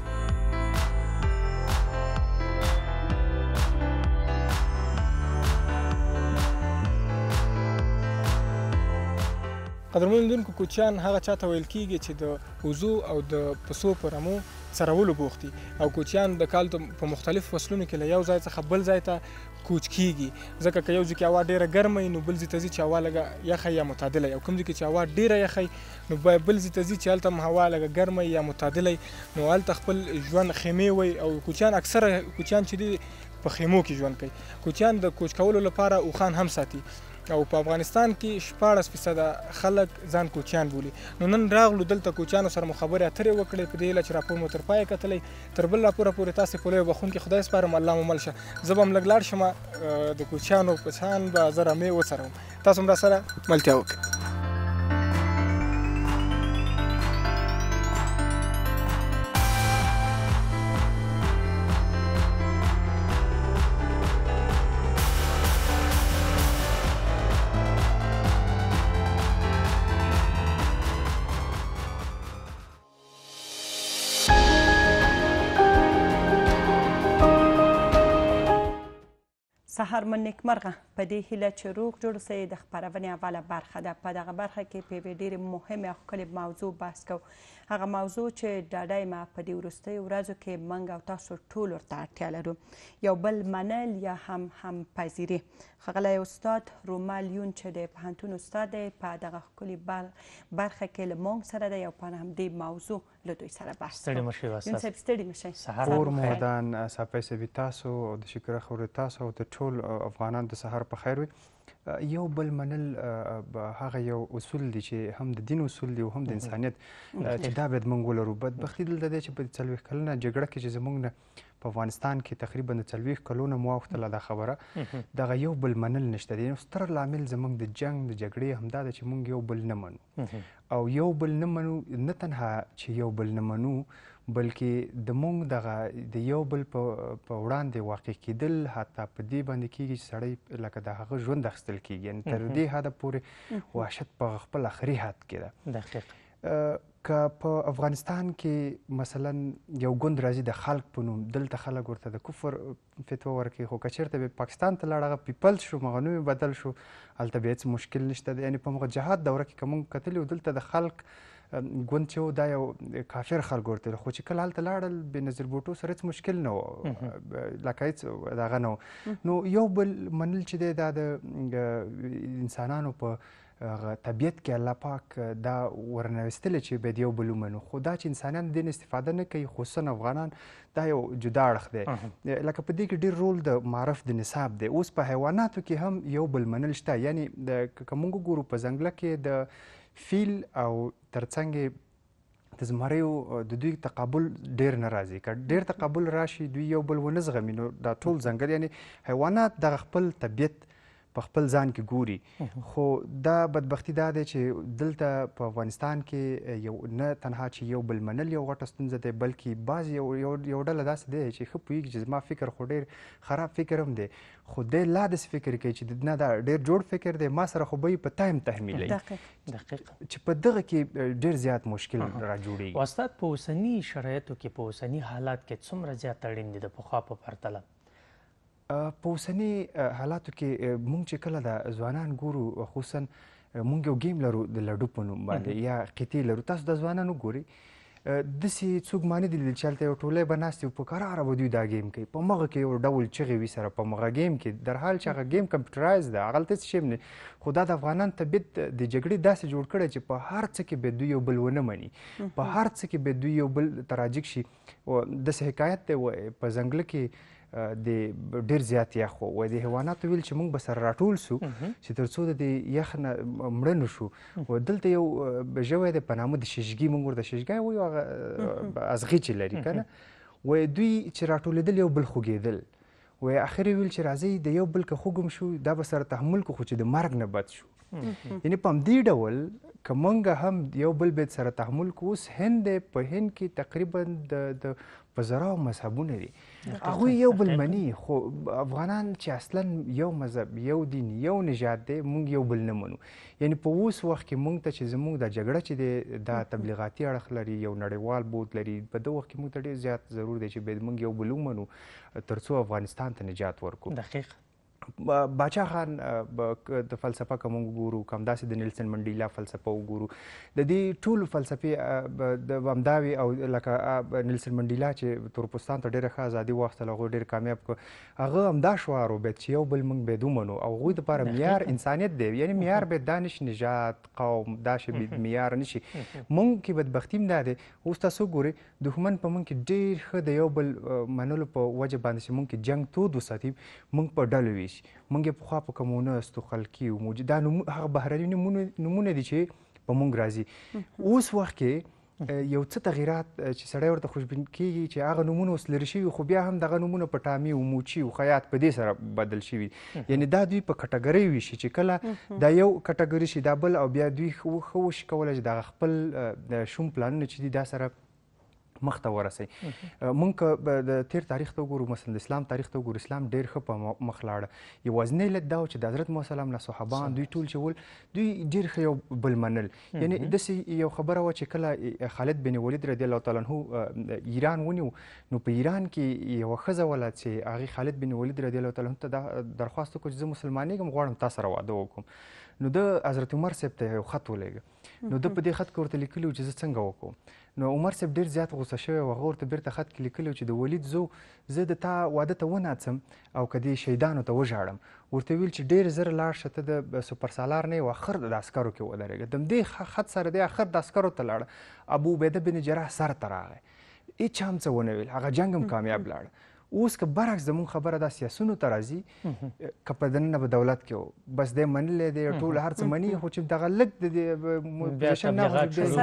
قدرمن لیدونکو کوچیان هغه چاته ویل کېږي چې د وزو او د پسو په رمو څرولو بوخت دي، او کوچیان د کال په مختلفو فصلونو کې له یو ځای څخه بل ځای ته کوچ کېږي، ځکه که یو ځای کې هوا ډېره ګرمه وي نو بل ځای ته ځي چې هوا لږه یخه یا معتدله وي، او کوم ځای کې چې هوا ډېره یخه وي نو باید بل ځای ته ځي چې هلته هم هوا لږه ګرمه یا معتدله وي، نو هلته خپل ژوند خیمې وي، او کوچیان اکثره کوچیان چې دي په خیمو کې ژوند کوي. کوچیان د کوچ کولو لپاره اوښان هم ساتي، او په افغانستان کې 14% خلک ځان کوچیان بولي. نو نن راغلو دلته کوچیانو سره مو خبرې اترې وکړې، په دې هیله چې راپور مو تر پایه کتلی. تر بل راپوره پورې تاسې په لویه بخښونکي خدای سپارم، الله مو مل شه. زه به هم لږ لاړ شم د کوچیانو په شان به زه رمې وڅروم، تاسو هم راسره ملتیا وکړئ. سهار مو نیکمرغه په دې هیله چې روغ جوړ اوسئ د خپرونې اوله برخه ده. په دغه برخه کې په یوې ډېرې مهمې او ښکلې موضوع بحث کوو. هغه موضوع چې ډاډه یم په دې وروستیو ورځو کې موږ او تاسو ټول ورته اړتیا لرو، یو بل منل یا هم پذیري. ښاغلی استاد رومال یون چې د پوهنتون استاد دی په دغه ښکلې برخه کې له موږ سره دی او په همدې موضوع له دوی سره بحث کوو. یون صاحب ستړي مشئ. کور مودان صافی صاحب تاسو د شکر خورې تاسو او د ټول افغانان د سهار په خیر وي. یو بل منل هغه یو اصول دی چې هم د دین اصول دی او هم د انسانیت چې دا باید موږ ولرو. بدبختي دلته دی چې په 40 کلنه جګړه کې چې زموږ نه په افغانستان کې تقریبا د 40 کلونو مو واوښتله دا خبره، دغه یو بل منل نشته دی. ستر لامل زموږ د جنګ د جګړې همدا ده چې موږ یو بل نه منو او یو بل نه منو. نه تنها چې یو بل نه منو بلکې د موږ دغه د یو بل په وړاندې واقع کېدل حتی په دې باندې کېږي چې سړی لکه د هغه ژوند اخیستل کېږي. یعنې تر دې حده پورې وحشت په خپل آخري حد کې ده. دقیق که په افغانستان کې مثلا یو ګوند راځي د خلق په نوم، دلته خلک ورته د کفر فتوا ورکوي، خو که چېرته به پاکستان ته لاړ هغه پیپلز شو، هغه نوم بدل شو، هلته بیا هېڅ مشکل نشته دی. یعنې په هغه جهاد دوره کې که موږ کتلي وو دلته د خلق ګوند چې و دا یو کافر خلک ورته، خو چې کله هلته لاړل بېنظیر بوټو سره هېڅ مشکل نه و، لکه هېڅ دغه نه و. نو یو بل منل چې دی دا د انسانانو په طبیعت کې الله پاک دا ورنویستلی چې باید یو بل ومنو، خو دا چې انسانان د دې استفاده نه کوي، خصوصا افغانان، دا یو جدا اړخ دی. لکه په دې کې ډېر رول د معرف د نصاب دی. اوس په حیواناتو کې هم یو بل منل شته. یعنې که موږ وګورو په ځنګله کې د فیل او ترڅنګ د زمریو د دوی تقابل ډېر نه راځي. که ډېر تقابل راشي دوی یو بل ونه زغمي، نو دا ټول ځنګل یعنې حیوانات دغه خپل طبیعت په خپل ځان کې ګوري. خو دا بدبختي دا دی چې دلته په افغانستان کې یو نه تنها چې یو بل منل یو غټه ستونزه دی، بلکې بعض یو ډله داسې دی چې ښه پوهېږي چې زما فکر خو ډېر خراب فکر هم دی، خو دی لا داسې فکر کوي چې نه دا ډېر جوړ فکر دی، ما سره خو به یې په تایم تحمیلوي. دقیق چې په دغه کې ډېر زیات مشکل را جوړېږي. استاد په اوسني شرایطو کې په اوسني حالات کې څومره زیات اړین دي د پخوا په پرتله؟ په اوسني حالاتو کې موږ چې کله د ځوانان ګورو، خصوصا موږ یو ګیم لرو د لډو په نوم باندې یا قطې لرو. تاسو د ځوانانو ګورئ داسې څوک ما نه دي لیدلي چې هلته یو ټولۍ به ناست وي په کراره به دوی دا گیم کوي، په مغه کې یو ډول چغې وي سره په مغه گیم کې، در حال چې هغه گیم کمپیوټرایز ده، هغلته هېڅ شی هم نه. خو دا د افغانان طبیعت د جګړې داسې جوړ کړی چې په هر څه کې به دوی یو بل ونه مني، په هر څه کې به دوی یو بل ته راجګ شي. داسې حکایت دی په ځنګله کې د ډېر زیات یخ و، وایي د حیواناتو ویل چې موږ به سره راټول سو چې تر څو د دې یخ نه مړه نه شو. دلته یو ژوی دی په نامه د ششګي، موږ ورته ششګی وایو، هغه ازغي چې لري که نه، وایي دوی چې راټولېدل یو بل خوږېدل. وایي اخر یې ویل چې راځئ د یو بل که خوږ هم شو دا به سره تحمل کړو، خو چې د مرګ نه بد شو. یعنې په همدې ډول که موږ هم یو بل باید سره تحمل کړو. اوس هند دی، په هند کې تقریبا د په زراو مذهبونه دي، هغوی یو بل مني، خو افغانان چې اصلا یو مذهب، یو دین، یو نژاد دی، موږ یو بل نه منو. یعنې په اوس وخت کې موږ ته چې زموږ دا جګړه چې دی دا تبلیغاتي اړخ لري، یو نړیوال بود لري، په دغه وخت کې موږ ته ډېر زیات ضرور دی چې باید موږ یو بل ومنو تر څو افغانستان ته نجات ورکړو. دقیق باچا خان د فلسفه که موږ وګورو، که همداسې د نیلسن منډیلا فلسفه وګورو، د دې ټولو فلسفې د همدا وي. او لکه نیلسن منډیلا چې تورپوستان ته ډېره ښه ازادي واخیستله، هغوی ډېر کامیاب کړه، هغه همدا شعار وبید چې یو بل موږ باید ومنو، او هغوی دپاره معیار انسانیت دی. یعنې معیار باید دا نشي نژاد، قوم، دا شی معیار نشي. موږ کې بدبختي هم دا دی، اوس تاسو وګورئ دښمن په موږ کې ډېر ښه د یو بل منلو په وجه باندې چې موږ کې جنګ تود وساتي، موږ په ډلو ویشي. موږ یې پخوا په کمونستو، خلقي او موجود، دا هغه بهرني نومونه دي چې په موږ راځي. اوس وخت کې یو څه تغییرات چې سړی ورته خوشبین کېږي چې هغه نومونه اوس لرې شوي، خو بیا هم دغه نومونه په ټامي او موچي او خیاط په دې سره بدل شوي. یعنې دا دوی په کټګرۍ ویشي چې کله دا یو کټګري شي دا بل، او بیا دوی ښه وشي کولی چې دغه خپل شوم پلانونه چې دي دا سره مخ ته ورسئ. موږ که د تیر تاریخ ته وګورو، مثلا د اسلام تاریخ ته وګورو، اسلام ډېر ښه په مخ لاړه. یوازینی علت دا و چې د حضرت محمد صلی الله علیه وسلم صحابان دوی ټول چې ول دوی ډېر ښه یو بل منل. یعنې داسې یو خبره وه چې کله خالد بن ولید رضی الله تعالی عنه ایران ونیو، نو په ایران کې یوه ښځه وله چې هغې خالد بن ولید رضی الله تعالی عنه ته دا درخواست وکړو چې زه مسلمانېږم، غواړم تا سره واده وکړم. نو د حضرت عمر صاحب ته یو خط ولېږه. نو ده په دې خط کې ورته لیکلي و چې زه څنګه وکړم. نو عمر صاحب ډېر زیات غوسه شوی و، هغه ورته بېرته خط کې لیکلي و چې د ولید زه د تا واده ته وناڅم او که دې شهیدانو ته وژاړم. ورته ویل چې ډېر زر لاړ شه، ته د سپر سالار نه یې و، اخر د عسکرو کې ودرېږه. د همدې خط سره دی اخر د عسکرو ته لاړه. ابو عبیده بن جراح سر ته راغی، هېچا هم څه ونه ویل، هغه جنګ هم کامیاب لاړه. اوس که برعکس زموږ خبره دا سیاسونو ته راځي، که په دننه په دولت کې و بس دی منلی دی، ټول هر څه مني، خو چې دغه لږ د پوزیشن نه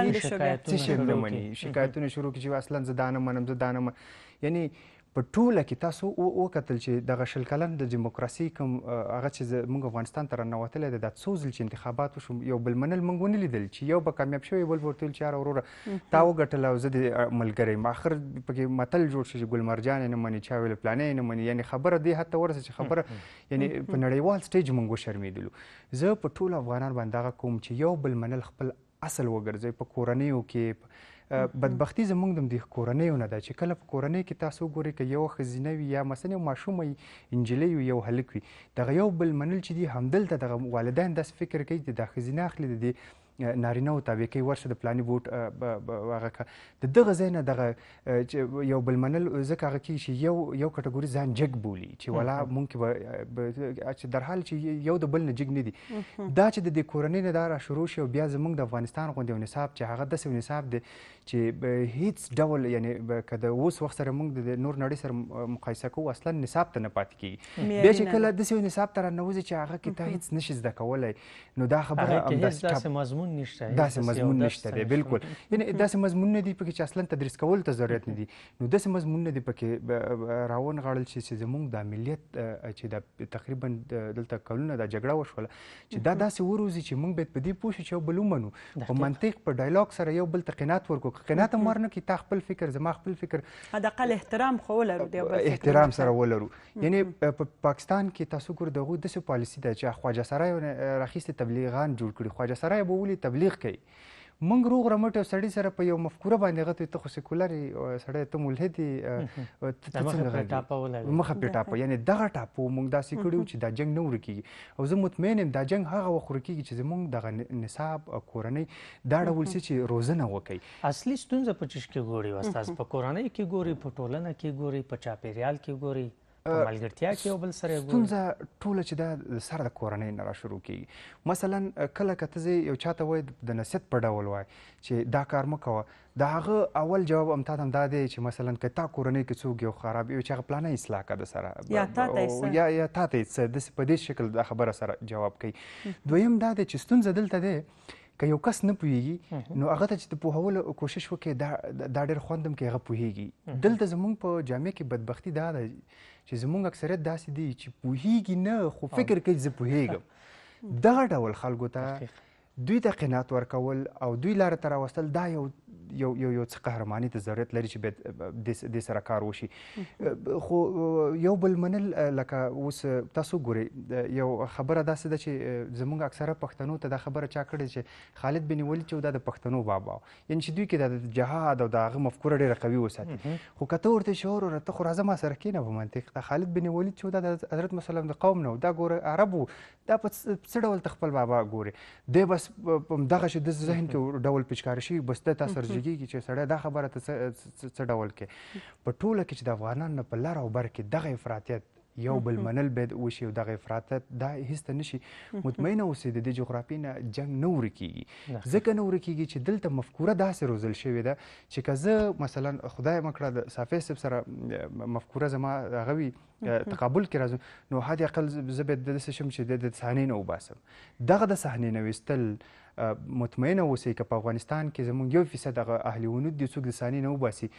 څه شی نه مني، شکایتونه شروع کړي چې اصلا زه دا نه منم، زه دا نه منم. یعنې په ټوله کې تاسو وکتل چې دغه شل کلن د دیموکراسي کوم هغه چې موږ افغانستان ته راننوتلی دی، دا څو ځل چې انتخابات وشو، یو بل منل موږ ونه لیدل چې یو به کامیاب شوی، بل به ورته ویل چې یاره وروره تا وګټله او زه د ملګری یم. آخر پکې متل جوړ شو چې ګل مرجان یې نه مني، چا ویل پلانی یې نه مني. یعنې خبره دې حد ته ورسه چې خبره یعنې په نړیوال سټیج موږ وشرمېدلو. زه په ټولو افغانان باندې هغه کوم چې یو بل منل خپل اصل وګرځئ. په کورنیو کې بدبختي زموږ د دې کورنیو نه ده چې کله په کورنۍ کې تاسو وګورئ که یوه ښځینه وي یا مثلا یو ماشوم وي، نجلۍ وي، یو هلک وي، دغه یو بل منل چې دي همدلته دغه والدین داسې فکر کوي چې دا ښځینه اخلي د دې نارینهو تابع کوي، ورشه د فلاني بوټ هغه که د دغه ځای نه دغه یو بل منل ځکه هغه کېږي چې یو کټګوري ځان جګ بولي چې ولا مونږ کې چې در حال چې یو د بل نه جګ نه دي. دا چې د دې کورنۍ نه دا را شروع شي او بیا زموږ د افغانستان غوندې یو نصاب چې هغه داسې یو نصاب دی چې هیڅ ډول یعنې که د اوس وخت سره موږ د نور نړۍ سره مقایسه کوو، اصلا نصاب ته نه پاتې کېږي. بیا چې کله داسې یو نصاب ته راننوځي چې هغه کې ته هیڅ نشي زده کولی، نو دا خبره داسې مضمون نشته دی. بالکل، یعنې داسې مضمونونه دي پکې چې اصلا تدریس کولو ته ضرورت نه دي. نو داسې مضمونونه دي پکې راونغاړل شي چې زموږ د ملیت چې دا تقریبا دلته کلونه دا جګړه وشوله چې دا داسې وروځي چې موږ باید په دې پوه شو چې یو بل ومنو، په منطق په ډایلاګ سره یو بل ته قناعت ورکړو. که قناعت هم ورنه کړي، تا خپل فکر زما خپل فکر، حداقل احترام خو ولرو، احترام سره ولرو. یعنې په پاکستان کې تاسو ګورئ د هغوی داسې پالیسي ده چې خواجه سرای راخیستې تبلیغان جوړ کړي. خواجه سرای به ولې تبلیغ کوي؟ موږ روغ رمټ یو سړي سره په یو مفکوره باندې هغه ته خو سیکولر سړی، ته ملحد یې، ته څنګه غږېږې؟ مخه پرې ټاپه. یعنې دغه ټاپو موږ داسې کړي وو چې دا جنګ نه ورکېږي. او زه مطمئن یم دا جنګ هغه وخت ورکېږي چې زموږ دغه نصاب کورنۍ دا ډول څه چې روزنه وکړي. اصلي ستونزه په چیش کې ګوري استاد؟ په کورنۍ کې ګوري، په ټولنه کې ګوري، په چاپېریال کې ګوري، په ملګرتیا کې یو بل سره ګوري؟ ستونزه ټوله چې دا سر د کورنۍ نه را شروع کېږي. مثلا کله که ته یو چاته وایي د نصیحت په ډول وایي چې دا کار مه کوه، د هغه اول جواب هم تا ته هم دا دی چې مثلا که تا کورنۍ کې څوک یو خراب وي چې هغه پلانه اصلاح کړه د سره، یا تا ته یې څه داسې په دې شکل دا خبره سره جواب کوي. دویم دا دی چې ستونزه دلته دی که یو کس نه پوهېږي نو هغه ته چې د پوهولو کوشش وکړي دا ډېر خوند هم کوي هغه پوهېږي. دلته زموږ په جامع کې بدبختي دا ده چې زموږ اکثریت داسې دی چې پوهېږي نه، خو فکر کوي زه پوهېږم. دغه ډول خلکو ته دوی ته قناعت ورکول او دوی لارې ته راوستل دا یو څه قهرماني ته ضرورت لري چې باید دې سره کار وشي. خو یو بل منل لکه اوس تاسو ګورئ یو خبره داسې ده چې زموږ اکثره پښتنو ته دا خبره چا کړې چې خالد بن ولید چې دا د پښتنو بابا، یعنې چې دوی کې د جهاد او د هغه مفکوره ډېره قوي وساتي. خو که ته ورته شعور وره ته خو راځه ما سره کښېنه په منطق، دا خالد بن ولید چې دا د حضرت محمد صلی الله علیه وسلم د قوم نه و، دا ګوره عرب و، دا په څه ډول ته خپل بابا ګورې، دی بس دغه شي د ذهن کې ډول پیچکاري شوي، بس د تا سره جګېږي چې سړی دا خبره ته څه ډول کې. په ټوله کې چې د افغانانو په لر او بر کې دغه افراطیت یو بل منل باید وشي او دغه افراطیت دا هېڅ ته نشي. مطمئنه اوسئ د دې جغرافیې نه جنګ نه ورکېږي، ځکه نه ورکېږي چې دلته مفکوره داسې روزل شوې ده چې که زه مثلا خدای مه کړه د صافی صاحب سره مفکوره زما هغه وي تقابل کې راځم، نو حد اقل زه باید داسې شم چې د صحنې نه وباسم. دغه د صحنې نه ویستل مطمئنه اوسئ که په افغانستان کې زموږ 1% هغه اهل ونود دي څوک د صحنې نه وباسي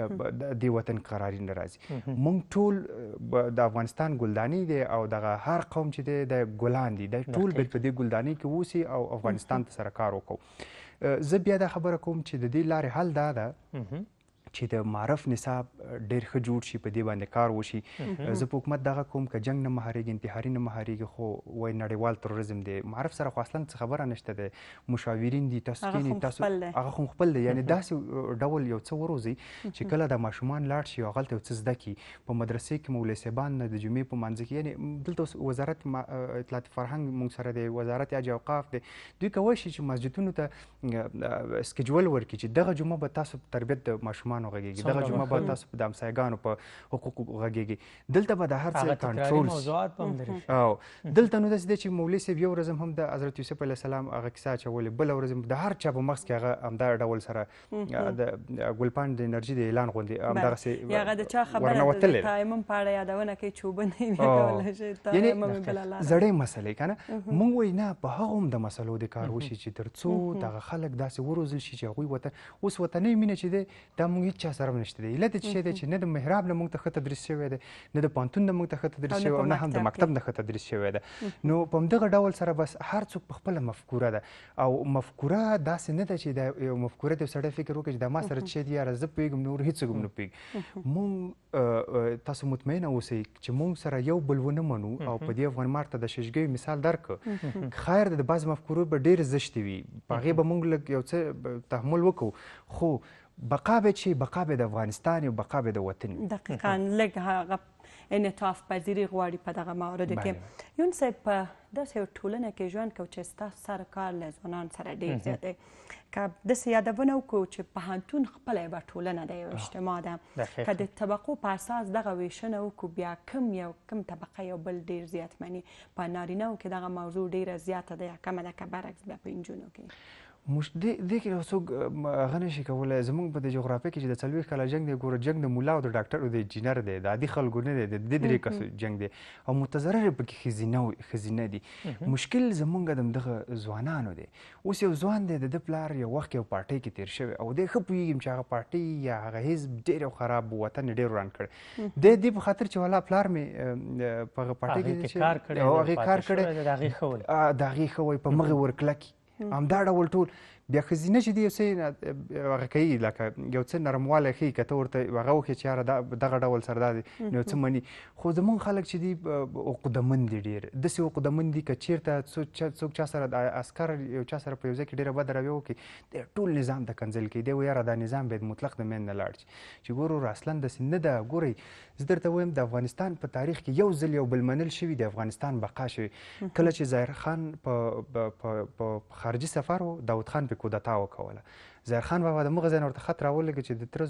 دې وطن قراري نه راځي. موږ ټول د افغانستان ګلداني دی او دغه هر قوم چې دی د ګلان دي، دی ټول باید په دې ګلدانۍ کې اوسي او افغانستان ته سره کار وکړو. زه بیا دا خبره کوم چې د دې لارې حل دا ده چې د معرف نصاب ډېر ښه جوړ شي، په دې باندې کار وشي. زه په حکومت دغه کوم که جنګ نه مهارېږي، انتحاري نه مهارېږي، خو وایي نړیوال تروریزم دی. معرف سره خو اصلا څه خبره نشته دی. مشاورین دي، تاسو کښېنئ، تاسو هغه خو خپل دی. یعنې داسې ډول یو څه وروزئ چې کله دا ماشومان لاړ شي او هغلته یو څه زده کړي. په مدرسې کې مولوي صاحبان د جمعې په منځ کې، یعنې دلته وزارت اطلاعات فرهنګ موږ سره دی، وزارت حج اوقاف دی، دوی کولی شي چې مسجدونو ته سکیجول ورکړي چې دغه جمعه به تاسو په تربیت د ماشومانو غږیږي، دغه جمعه به تاسو په د همسایګانو په حقوقو غږیږي. دلته به د هر څه کنټرول او دلته نو داسې دی چې مولوي صاحب یو ورځ هم د حضرت یوسف علیه السلام هغه کیسه اچولې، بله ورځ د هر چا په مغز کې هغه همدا ډول سره د ګلپاڼ د انرژي د اعلان غوندې همدغسې هغه د چا خبره د تایمم په اړه یادونه کوي چې اوبه نه کولی شي تایمم یې بله لاره زړې مسلې که نه. موږ وایي نه، په هغو هم د مسلو د کار وشي چې تر څو دغه خلک داسې وروزل شي چې هغوی اوس وطني مینه چې دی دا موږ هېڅ چا سره هم نشته دی. علت یې څه شی دی چې نه د محراب نه موږ ته ښه تدریس شوی دی، نه د پوهنتون نه موږ ته ښه تدریس شوی او نه هم د مکتب نه ښه تدریس شوی دی. نو په همدغه ډول سره بس هر څوک په خپله مفکوره ده، او مفکوره داسې نه ده چې دا یو مفکوره د یو سړی فکر وکړي چې دا ما سره څه شی دی یاره زه پوهېږم، نور هېڅوک هم نه پوهېږي. موږ تاسو مطمئنه اوسئ چې موږ سره یو بل ونه منو او په دې افغان مارټ ته د ششګیو مثال درکړو. خیر د بعض مفکورو به ډېرې زشتې وي، په هغې به موږ لږ یو څه تحمل وکړو، خو بقا به چې بقا به د افغانستان او بقا به د وطن وي. دقیقا لږ هغه انعطاف پذیري غواړي په دغه موردو کې. یون صاحب په داسې یو ټولنه کې ژوند کوو چې ستاسو سره کار له ځوانانو سره ډېر زیات دی، که داسې یادونه وکړو چې پوهنتون خپله یوه ټولنه ده، یو اجتماع ده، که د طبقو په اساس دغه ویشنه وکړو بیا کم طبقه یو بل ډېر زیات مني. په نارینهو کې دغه موضوع ډېره زیاته ده یا کمه ده، که برعکس بیا په نجونو کې دې کې یو څوک هغه نشي کولی. زموږ په د جغرافیه کې چې د 40 کاله جنګ دی، ګوره جنګ د ملا او د ډاکټر او د انجینر دی، د عادي خلکو نه دی، د دې 3 کسو جنګ دی او متضرر پکې ښځینه دي. مشکل زموږ د همدغه ځوانانو دی. اوس یو ځوان دی، د ده پلار یو وخت یو پارټۍ کې تېر شوی او دی ښه پوهېږم چې هغه پارټۍ یا هغه حزب ډېر یو خراب وطن یې ډېر وران کړی. د دې په خاطر چې والا پلار مې په هغه پارټۍ کې هغې کار کړی، د هغې ښه وایي په مغې ورکلکي همدا ډول ټول. بیا ښځینه چې دي یو څه هغه کوي، لکه یو څه نرموالی ښیي، که ته ورته هغه وښیې چې یاره دغه ډول سره دا دی نو یو څه مني. خو زمونږ خلک چې دي عقدهمند دي، ډېر داسې عقدهمند دي که چېرته څوک چا سره د عسکر یو چا سره په یو ځای کې ډېره بده رویه وکړي، ټول نظام ته کنځل کوي. دی وایي یاره دا نظام باید مطلق د منځ نه لاړ شي، چې ګورو اصلا داسې نه ده. ګورئ زه درته وایم د افغانستان په تاریخ کې یو ځل یو بل منل شوي د افغانستان بقا شوي. کله چې ظاهر خان په خارجي سفر و، داود خان پې کودتا وکوله. ظاهر خان بابا د مغه ځای نه ورته خط راولېږه چې د تره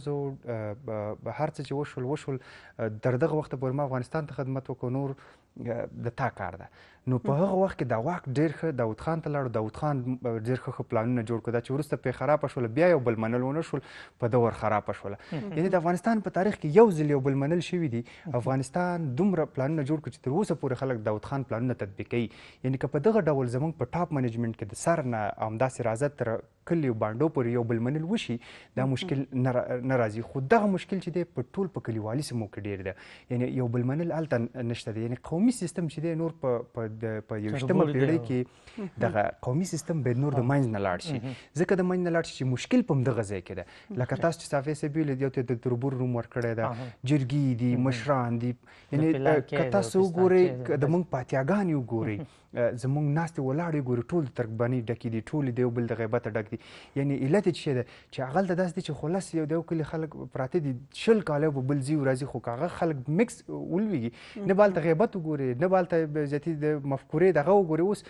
زوړ هر څه چې وشول تر دغه وخته پورې ما افغانستان ته خدمت وکړو، نور د تا کار ده. نو په هغه وخت کې دا واک ډېر ښه داود خان ته لاړو. داود خان ډېر ښه پلانونه جوړ کړو. دا چې وروسته پرې خرابه شوله بیا یو بل منل ونه شول، په ده ور خرابه شوله. یعنې د افغانستان په تاریخ کې یو ځل یو بل منل شوي دي. افغانستان دومره پلانونه جوړ کړو چې تر اوسه پورې خلک داود خان پلانونه تطبیقوي. یعنې که په دغه ډول زموږ په ټاپ منیجمنټ کې د سر نه همداسې راځه تر کلیو بانډو پورې یو بل منل وشي، دا مشکل نه راځي. خو دغه مشکل چې دی په ټول په کلیوالي سیمو کې ډېر دی. یعنې یو بل منل هلته نشته دی. یعنې قومي سیستم چې دی نور په 21مه پیړۍ کې دغه قومي سیستم باید نور د منځ نه لاړ شي. ځکه د منځ نه لاړ شي چې مشکل په همدغه ځای کې ده. لکه تاسو چې صافی صاحب ویلي یو ته د تربور روم ورکړی ده، جرګې دي، مشران دي. یعنې که تاسو وګورئ، د موږ پاتیاګانې وګورئ، زموږ ناستې ولاړې ګورئ، ټول د ترکبانۍ ډکې دي، ټولې د یو بل د غیبته ډک دي. یعنې علت یې څه شی ده چې هغلته داسې دي چې خلاص یو د یو کلي خلک پراته دي 20 کاله په بل ځي راځي، خو که هغه خلک مکس ولویږي، نه به هلته غیبت وګورئ، نه به هلته زیاتي د مفکورې دغه وګورئ. اوس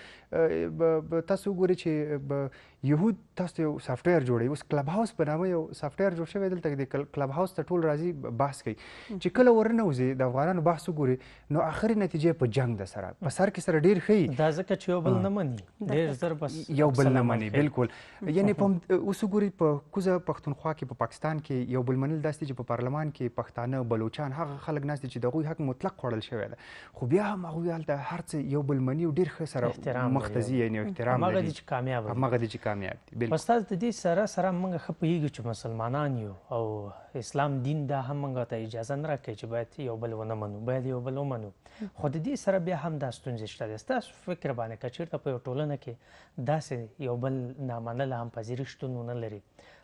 تاسو وګورئ چې یهود تاسو یو سافټویر جوړوي. اوس کلب هاوس په نامه یو سافټویر جوړ شوی، دلته د کلب هاوس ته ټول راځي بحث کوي. چې کله ورننوځي د افغانانو بحث وګورئ، نو آخري نتیجه په جنګ ده سره په سر کې سره ډېر ښیي. دا ځکه چې یو بل نه مني، ډېر زر بس یو بل نه مني. بالکل. یعنې اوس وګورئ په کوزه پښتونخوا کې، په پاکستان کې یو بل منل داسې دي چې په پارلمان کې پښتانه، بلوچان، هغه خلک ناست دي چې د هغوی حق مطلق خوړل شوی ده، خو بیا هم هغوی هلته هر څه یو بل مني او ډېر ښه سره مخ ته ځي. یعنې احترام لري، همغه دي چې کامیاب دي. بالکل. استاد د دې سره موږ ښه پوهېږو چې مسلمانان یو او اسلام دین دا هم موږ ته اجازه نه راکوي چې باید یو بل ونه منو، باید یو بل ومنو. خو د دې سره بیا هم دا ستونزې شته دي. ستاسو فکر باندې که چېرته په یو ټولنه کې داسې یو بل نامنله هم پذیري شتون ونه لري،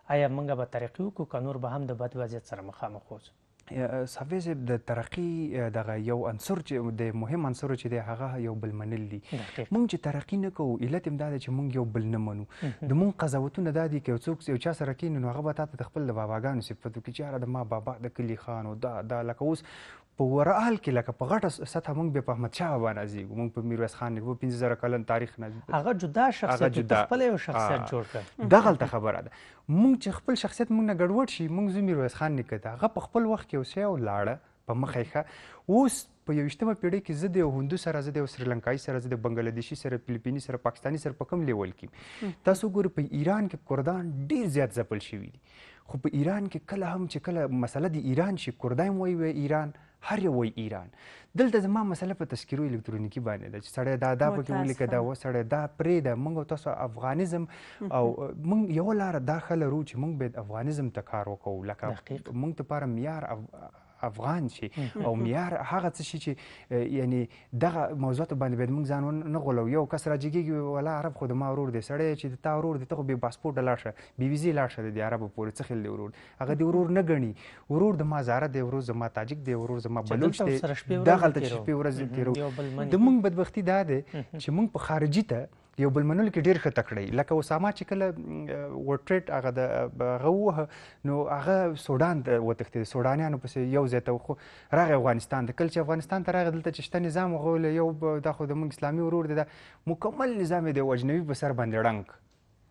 آیا موږ به ترقي وکړو که نور به هم د بد وضعیت سره مخامخ اوسو؟ صافی صاحب د ترقي دغه یو عنصر چې د مهم عنصر چې دی هغه یو بل منل دي. موږ چې ترقي نه کوو علت هم دا دی چې موږ یو بل نه منو. د موږ قضاوتونه دا دي که یو څوک یو چا سره کښېني نو هغه به تا ته د خپل د باباګانو صفت وکړي چې یاره د ما بابا د کلي خان و دا لکه اوس په ورحال کې لکه په غټه سطحه موږ بیا په احمدشاه بابا نازېږو، موږ په میرویس خان نیکه په 15,000 کلن تاریخ هغه جدا شخصیت ته خپل یو شخصیت جوړ کړ. دغلته خبره ده. موږ چې خپل شخصیت موږ نه ګډوډ شي موږ ځو میرویس خان نیکه ته هغه په خپل وخت کې یو څه ولاړه په مخه یې ښه. اوس په 21مه پیړۍ کې زه د یو هندو سره، زه د یو سریلنکایي سره، زه د بنګلادیشي سره، فلیپیني سره، پاکستاني سره په کوم لیول کې تاسو ګورئ په ایران کې کردان ډېر زیات ځپل شوي دي. خو په ایران کې کله هم چې کله مسله د ایران شي کردان وایي ایران، هر یو وایي ایران. دلته زما مسله په تذکرو الکترونیکي باندې ده چې سړی دا پکې ولیکه دا سړی دا پرېږده. موږ او تاسو افغانیزم او موږ یوه لاره دا ښه لرو چې موږ باید افغانیزم ته کار وکړو، لکه موږ دپاره معیار افغان شي او معیار هغه څه شي چې یعنی دغه موضوعاتو باندې باید موږ ځان نه غولو. یو کس راجګېږي ولا عرب خو د ما ورور دی، سړی چې د تا ورور دی ته خو بې پاسپورټه لاړ شه، بې ویزې لاړ شه د عربو پورې څه خیل دی ورور، هغه د ورور نه ګڼي. ورور د ما زاره دی، ورور زما تاجک دی، ورور زما بلوچ دی، دغلته چې شپې ورځې تېرو. د موږ بدبختي دا دی چې موږ په خارجي ته یو بل منلو کې ډېر ښه تکړه لکه اسامه چې کله ورټریټ هغه ووهه نو هغه سودان ته وتښتېد، سودانیانو پسې یو ځای ته خو راغی افغانستان ته. کله چې افغانستان ته راغی دلته چې شته نظام هغه یو دا خو د موږ اسلامي ورور دی، دا مکمل نظام یې د اجنبي په سر باندې ړنګ.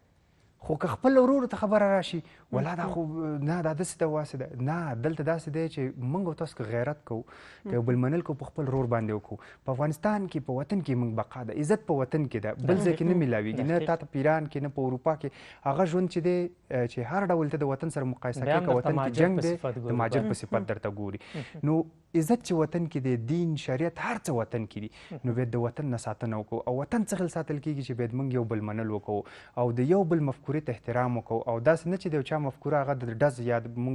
خو که خپل ورور ته خبره راشي ولا دا خو نه دا داسې ده واسې ده، نه دلته داسې دی چې موږ او تاسو که غیرت کوو که یو بل منل کوو په خپل ورور باندې وکړو. په افغانستان کې په وطن کې موږ بقا ده، عزت په وطن کې ده، بل ځای کې نه میلاویږي، نه تا ته په ایران کې نه په اروپا کې. هغه ژوند چې دی چې هر ډول ته د وطن سره مقایسه کوي که وطن کې جنګ دی د مهاجر په صفت درته ګوري. نو عزت چې وطن کې دی، دین شریعت هر څه وطن کې دي، نو باید د وطن نه ساتنه وکړو. او وطن څه خل ساتل کېږي چې باید موږ یو بل منل وکړو او د یو بل مفکورې ته احترام وکړو. او داسې نه چې د یو چا مفکوره هغه د ډز یا موږ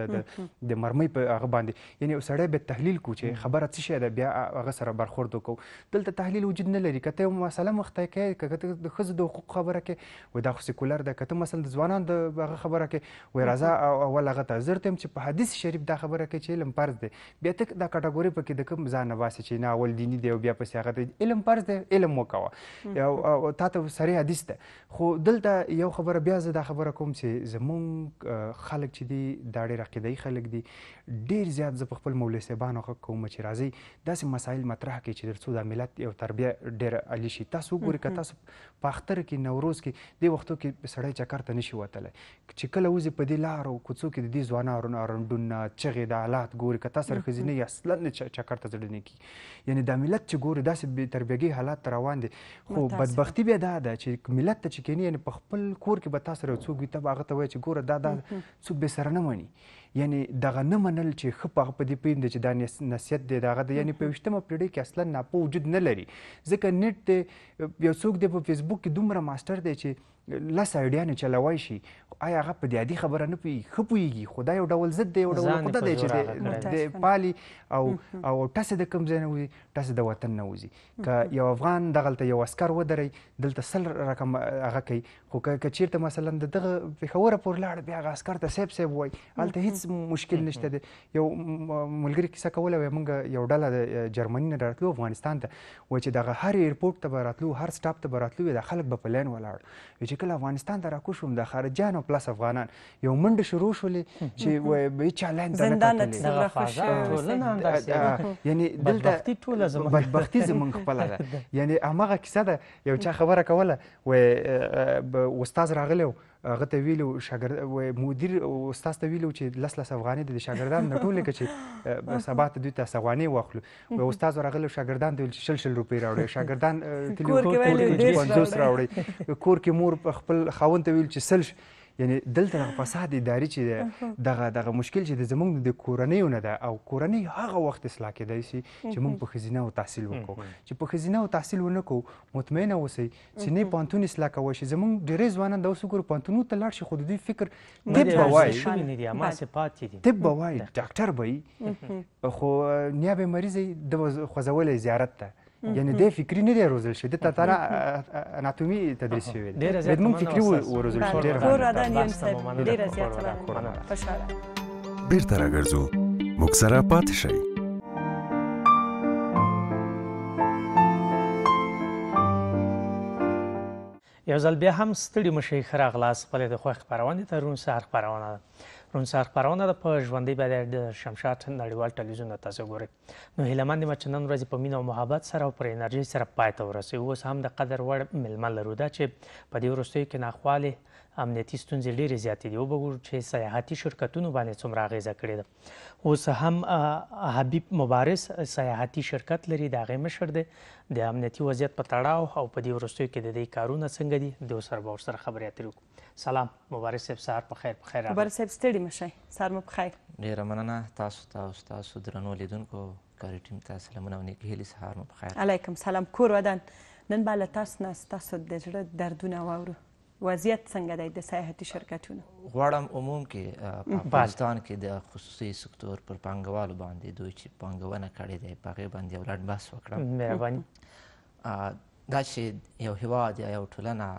د مرمۍ په هغه باندې یعنی یو سړی باید تحلیل کړو چې خبره څه شی ده، بیا هغه سره برخورد وکړو. دلته تحلیل وجود نه لري. که ته یو مسله مخته کوې، که ته د ښځو د حقوقو خبره کوې وایي دا خو سیکولر ده، که ته مثلا د ځوانانو د هغه خبره کوې وایي راځه اول هغه ته. زه درته یم چې په حدیث شریف دا خبره کوي چې علم فرض دی، بیا ته دا کټګوري پکې د کوم ځان نه باسې چې نه اول دیني دی او بیا پسې هغه ته علم فرض دی، علم وکوه او تا ته صریح حدیث ده. خو دلته یو خبره بیا زه دا خبره کوم چې زمونږ خلک چې دي دا ډېر عقیدایي خلک دي، ډېر زیات زه په خپل مولوي صاحبانو غږ کوم چې راځئ داسې مسایل مطرح کړئ چې تر څو دا ملت یو تربیه ډېره عالي شي. تاسو وګورئ که تاسو په اختر کې نوروز کې دې وختو کې سړی چکر ته نشي وتلی، چې کله وځي په دې لارو کوڅو کې د دې ځوانانو رنډونه چغې د حالات ګوري، که تا سره ښځینه یې اصلا نه چکر ته زړه نه کېږي. یعنې دا ملت چې ګوري داسې بې تربیګۍ حالات ته روان دي. خو بدبختي بیا دا ده چې ملت ته چې کښېني یعنې په خپل کور کې به تا سره یو څوک وي ته به هغه ته وایي چې ګوره دا څوک بې سره نه مني. یعنې دغه نه منل چې ښه په هغه په دې پوهېږم دی چې دا نصیحت دی د هغه د یعنې په 21مه پیړۍ کې اصلا ناپوه وجود نه لري. ځکه نیټ دی، یو څوک دی په فیسبوک کې دومره ماسټر دی چې 10 آیډیانې چلوی شي، آیا هغه په دې عادي خبره نه پوهېږي؟ ښه پوهېږي، خو دا یو ډول ضد دی، یو ډول خدا دی چې د پالي او ټسې د کوم ځای نه وځي، ټسې د وطن نه وځي. که یو افغان دغلته یو عسکر ودروي دلته 100 رقم هغه کوي، خو که چېرته مثلا د دغه پېښوره پورې لاړ بیا هغه عسکر ته صاحب وایي، هلته هېڅ مشکل نشته دی. یو ملګري کیسه کوله، وایي موږ یو ډله د جرمني نه راتلو افغانستان ته، وایي چې دغه هر ایرپورټ ته به راتلو، هر سټاپ ته به راتلو، دا خلک به په لین ولاړ. چې کله افغانستان ته راکوز شوم د خارجیان او پلس افغانان یو منډه شروع شولې چې هېچا لین ته نه کتلې. یعنې دلته بدبختي زموږ خپله ده. یعنې هماغه کیسه ده، یو چا خبره کوله، وایي استاد راغلی و هغه ته ویلو مدیر استاد ته ویلو چې 10 افغانۍ د شاګردانو نه ټولې که چې سبا ته دوی ته افغانۍ واخلو. وایي استاد راغلی شاګردان ته ویل چې 100 روپۍ راوړئ، شاګردان کور کې 50 راوړئ، کور کې مور خپل خاوند ته ویل چې 100. یعنی دلته دغه فساد اداري چې دغه مشکل چې زموږ د کورنیو نه ده، او کورنۍ هغه وخت اصلاح کېدای شي چې موږ په ښځینه او تحصیل وکړو. چې په ښځینه او تحصیل ونه کوو مطمئنه اوسئ چې نه پوهنتون اصلاح کوی شي. زموږ ډېری ځوانان دا اوس وګورو پوهنتونونو ته لاړ شي خو د دوی فکر طب به وایي، طب به وایي، ډاکټر به وي، خو نیا به مریض یې د خوځولی زیارت ته یعنی دی فکري نه دی روزل شوی د تاره اناتومي تدریس شوی دی باید موږ فکري وروزل شو. کور ودان یون صاحب ډېره زیاته مننه. خوشحاله بیرته راګرځو موږ سره پاتې شئ. یو ځل بیا هم ستړي مشئ ښه راغلاست خپلې د خوښې خپرونې ته. روڼ سهار خپرونه ده. روڼ سهار خپرونه ده په ژوندۍ بیا د شمشاد نړیوال ټلویزیون نه تاسو ګورئ. نو هیله مند یم چې نن ورځ په مینه او محبت سره او پر انرژۍ سره پای ته ورسوي. اوس هم د قدر وړ میلمه لرو. دا چې په دې وروستیو کې ناخوالې امنیتي ستونزې ډېرې زیاتې دي. وګورو چې سیاحتي شرکتونو باندې څومره اغېزه کړې ده. اوس هم حبیب مبارز سیاحتي شرکت لري، د هغې مشر دی. د امنیتي وضعیت په تړاو او په دې وروستیو کې د دې کارونه څنګه دي د سره به ورسره خبرې اترې وکړو. سلام مبارز صاحب، سهار په خیر. په خیر راغلی. مبارز صاحب ستړي مشئ، سهار مو په خیر. ډېره مننه تاسو ته او ستاسو درنو لیدونکو کاري ټیم ته سلامونه او نیکې هیلې. سهار مو په خیر. علیکم سلام. کور ودان نن به له تاسو نه ستاسو د زړه دردونه واورو. وضعیت څنګه دی د سیاحتي شرکتونو؟ غواړم عموم کې په افغانستان کې د خصوصي سکتور پر پانګوالو باندې دوی چې پانګونه کړې دی په هغې باندې یو لنډ بحث وکړم. مهرباني. دا چې یو هیواد یا یو ټولنه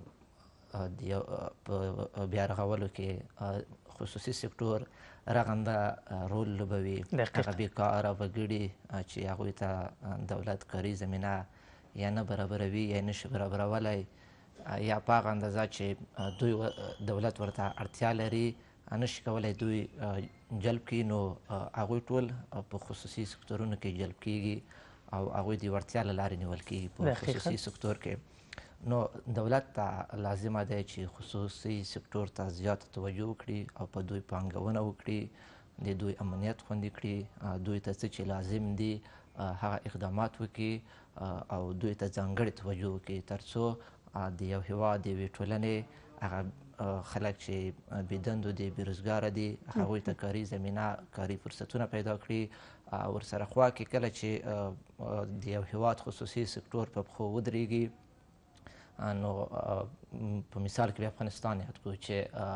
په بیا رغولو کې خصوصي سکتور رغنده رول لوبوي. هغه بېکاره وګړي چې هغوی ته دولت کاري زمینه یا نه برابروي یا نشي برابرولی یا په هغه اندازه چې دوی دولت ورته اړتیا لري نشي کولی دوی جلب کړي، نو هغوی ټول په خصوصي سکتورونو کې جلب کیږي او هغوی د وړتیا له لارې نیول کیږي په خصوصي سکتور کې. نو دولت ته لازمه دی چې خصوصي سکتور ته زیاته توجه وکړي او په دوی پانګونه وکړي، د دوی امنیت خوندي کړي، دوی ته څه چې لازم دي هغه اقدامات وکړي او دوی ته ځانګړې توجه وکړي تر څو د یو هیواد د یوې ټولنې هغه خلک چې بېدندو دي، بېروزګاره دي، هغوی ته کاري زمینه، کاري فرصتونه پیدا کړي. ورسره خوا کې کله چې د یو هیواد خصوصي سکتور په پښو ودرېږي، نو په مثال کې افغانستان یاد کړو چې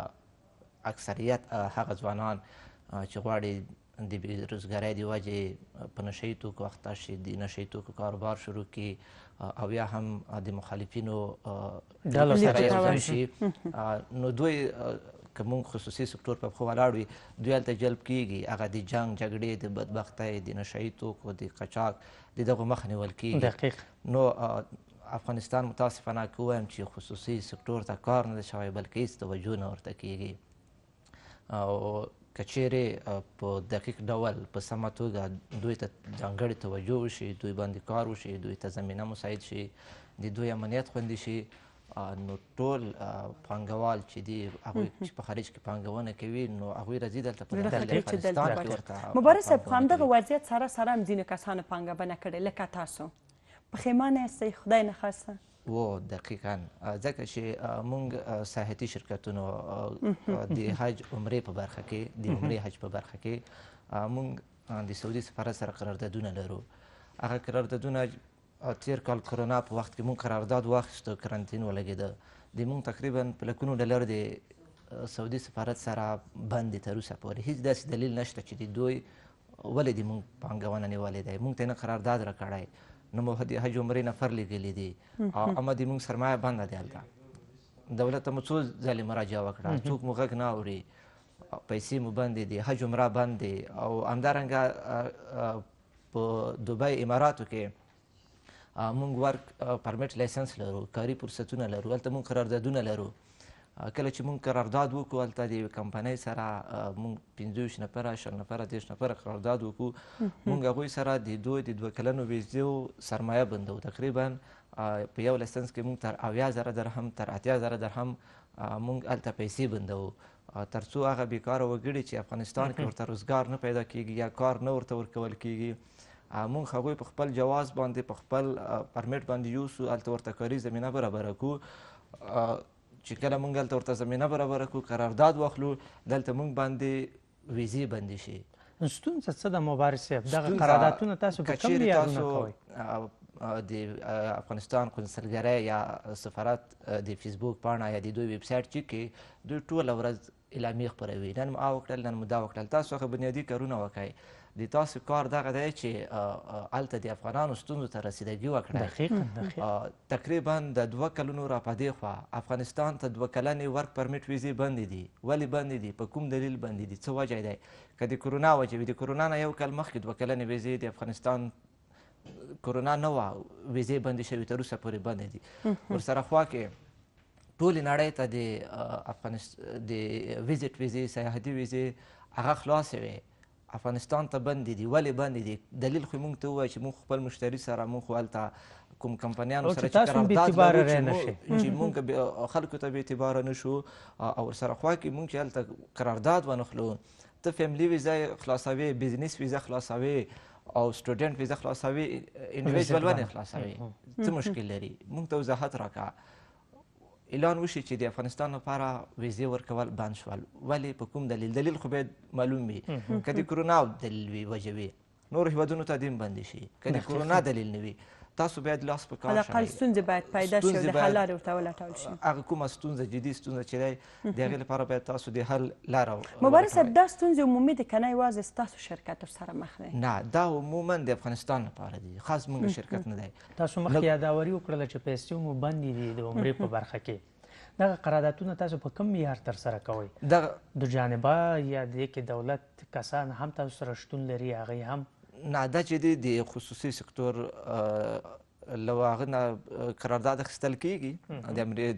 اکثریت هغه ځوانان چې غواړي د بېروزګارۍ د وجې په نشه یي توکو اخته شي، د نشه یي توکو کاروبار شروع کړي او یا هم د مخالفینو ډلو سره یوځای شي، نو دوی که موږ خصوصي سکتور په پښو ولاړ وي دوی هلته جلب کیږي. هغه د جنګ جګړې، د بدبختۍ، د نشه یي توکو، د قاچاق د دغو مخه نیول کیږي. نو افغانستان متاسفانه که ووایم چې خصوصي سکتور ته کار نه دی شوی بلکې هېڅ توجه نه ورته کیږي. او که چیرې په دقیق ډول په سمه توګه دوی ته ځانګړې توجه وشي، دوی باندې کار وشي، دوی ته زمینه مساعد شي، د دوی امنیت خوندي شي، نو ټول پانګوال چې دي هغوی چې په خارج کې پانګونه کوي نو هغوی راځي دلته په افغانستان کې ورته. مبارز صاحب خو همدغه وضعیت سره سره هم ځینو کسانو پانګونه کړې لکه تاسو پښیمانه یاستئ خدای نخواسته؟ و دقیقا ځکه چې موږ سیاحتي شرکتونو د حج عمرې په برخه کې د عمرې حج په برخه کې موږ د سعودي سفارت سره قراردادونه لرو. هغه قراردادونه تیر کال کرونا په وخت کې موږ قرارداد واخیستو، کرنتین ولګېده. د موږ تقریبا په لکونو ډالرو د سعودي سفارت سره بند دي تر اوسه پورې. هېڅ داسې دلیل نشته چې د دوی ولې د موږ پانګونه نیولې دی. موږ ته نه قرارداد راکړی، نه مو د حج عمرې نفر لیږلي دي، اما د موږ سرمایه بنده دی هلته. دولت ته مو څو ځلې مراجعه وکړه، څوک مو غږ نه اوري، پیسې مو بندې دي، حج عمره بند دی. او همدارنګه په دوبۍ اماراتو کې موږ ورک پرمټ لایسنس لرو، کاري فرصتونه لرو، هلته موږ قراردادونه لرو. کله چې موږ قرارداد وکړو هلته د یوې کمپنۍ سره موږ 25 نفره 20 نفره 30 نفره قرارداد وکړو، موږ هغوی سره د دوی د 2 کلنو ویزو سرمایه بندو. تقریبا په یو لایسنس کې موږ تر 80,000 درهم تر 80,000 درهم موږ هلته پیسې بندو تر څو هغه بېکاره وګړي چې افغانستان کې ورته روزګار نه پیدا کیږي یا کار نه ورته ورکول کیږي، موږ هغوی په خپل جواز باندې په خپل پرمیټ باندې یوسو، هلته ورته کاري زمینه برابره کړو. چې کله موږ هلته ورته زمینه برابره کړو، قرارداد واخلو، دلته موږ باندې ویزې بندې شي. ستونزه څه ده مبارز صاحب؟ دغه قراردادونه تاسو په کوم معیارونه کوئ؟ د افغانستان قونسلګرۍ یا سفارت د فیسبوک پاڼه یا د دوی ویب سایټ چې کې دوی ټوله ورځ اعلامیې خپروي، نن مو وکړل، نن مو دا وکړل. تاسو هغه بنیادي کارونه وکړئ. د تاسو کار دغه دی چې هلته د افغانانو ستونزو ته رسیدګي وکړئ. تقریبا د 2 کلونو را پدې خوا افغانستان ته 2 کلنې ورک پرمیټ ویزې بندې دي. ولې بندې دي؟ په کوم دلیل بندې دي؟ څه وجه دی؟ که د کرونا وجه وي، د کرونا نه 1 کال مخکې 2 کلنې ویزې د افغانستان کرونا نه وه ویزې بندې شوي، تر اوسه پورې بندې دي. ورسره خوا کې ټولې نړۍ ته د ویزټ ویزې، سیاحتي ویزې هغه خلاصې وې، افغانستان ته بندې دي. ولې بندې دي؟ دلیل خو موږ ته ووایه چې موږ خپل مشتري سره، موږ خو هلته کوم کمپنیانو سره چې قرارداد لرو چې موږ خلکو ته بې اعتباره نه شو، او ورسره خوا کې موږ چې هلته قرارداد ونخلو، ته فیملي ویزه خلاصوي، بزنس ویزه خلاصوي او سټوډنټ ویزه خلاصوي، انډیویجوال ونې خلاصوي، څه مشکل لري؟ موږ ته وضاحت راکړه. اعلان وشي چې د افغانستان لپاره ویزې ورکول بند شول. ولې؟ په کوم دلیل؟ دلیل خو باید معلوم وي. که د کرونا دلیل وي، وجه وي، نورو هیوادونو ته دې هم بندې شي. که د کرونا دلیل نه وي، تاسو باید لاس په کار شئ. حداقل ستونزې باید پیدا شي او د حل لارې ورته ولټول شي. هغه کومه ستونزه، جدي ستونزه چې دی، د هغې لپاره باید تاسو د حل لاره مبارز صاحب، دا ستونزې عمومي دي که نه یوازې ستاسو شرکت ورسره مخ دی؟ نه، دا عموما د افغانستان لپاره دي، خاص موږ شرکت نه دی. تاسو مخکې یاداوري وکړله چې پیسې مو بندې دي د عمرې په برخه کې. دغه قراردادونه تاسو په کوم معیار ترسره کوئ؟ د جانبه یا د کې دولت کسان هم تاسو سره شتون لري، هغوی هم؟ نه، دا چې دی د خصوصي سکتور له هغه نه قرارداد اخیستل کېږي.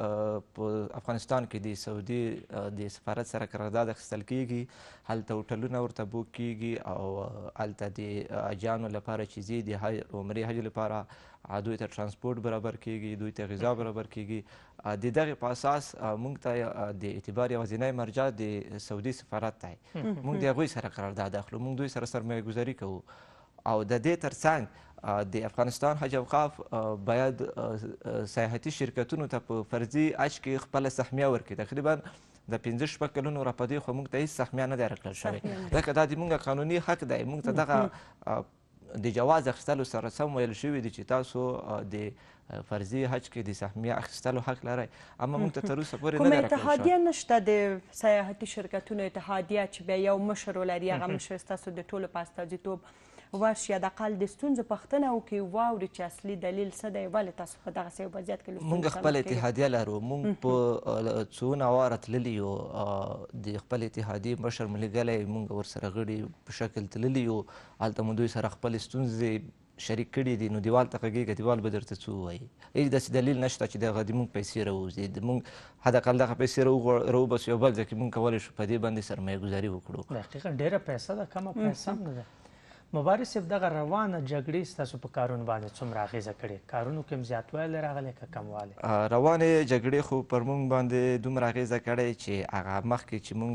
په افغانستان کې د سعودي د سفارت سره قرارداد اخیستل کېږي، هلته هوټلونه ورته بوک کېږي او هلته د حاجیانو لپاره چې ځي د عمرې حج لپاره دوی ته ترانسپورټ برابر کېږي، دوی ته غذا برابر کېږي. د دغې په اساس موږ ته د اعتبار یوازینی مرجع د سعودي سفارت دی. موږ د هغوی سره قرارداد اخلو، موږ دوی سره سرمایه گذاري کوو. او د دې ترڅنګ د افغانستان حج اوقاف باید سیاحتي شرکتونو ته په فرضي حج کې خپله سهمیه ورکړي. تقریبا د 5-6 کلونو را پدې خو موږ ته هېڅ سهمیه نه دی راکړل شوې، ځکه دا د موږ قانوني حق دی. موږ ته دغه د جواز اخیستلو سره سم ویل شوي دي چې تاسو د فرضي حج کې د سهمیه اخیستلو حق لرئ، اما موږ ته تر اوسه پورې نه دی راکړل شوی. کومه اتحادیه نشته د سیاحتي شرکتونو اتحادیه چې بیا یو مشر ولري، هغه مشر ستاسو د ټولو په استازیتوب ورشي، حداقل د ستونزو پوښتنه وکړي، واوري چې اصلي دلیل څه دی، ولې تاسو په دغسې یو وضعیت کې موږ خپل اتحادیه لرو. موږ په څونه واره تللي یو، د خپل اتحادیې مشر مو لیدلی، موږ ورسره غړي په شکل تللي یو، هلته مو دوی سره خپل ستونزې شریک کړي دي. نو دیوال ته غږېږه، دیوال به درته څه ووایي؟ هېڅ داسې دلیل نشته چې دغه د موږ پیسې راووځي. موږ حداقل دغه پیسې راوباسو، یو بل ځای کې موږ کولی شو په دې باندې سرمایه ګذاري وکړو. دقیقا ډېره پیسه ده، کمه پیسه هم نه ده. مبارز صاحب، دغه روانه جګړې ستاسو په کارونو باندې څومره اغېزه کړې؟ کارونو کې هم زیاتوالی راغلی که کموالی؟ روانې جګړې خو پر موږ باندې دومره اغېزه کړی چې هغه مخکې چې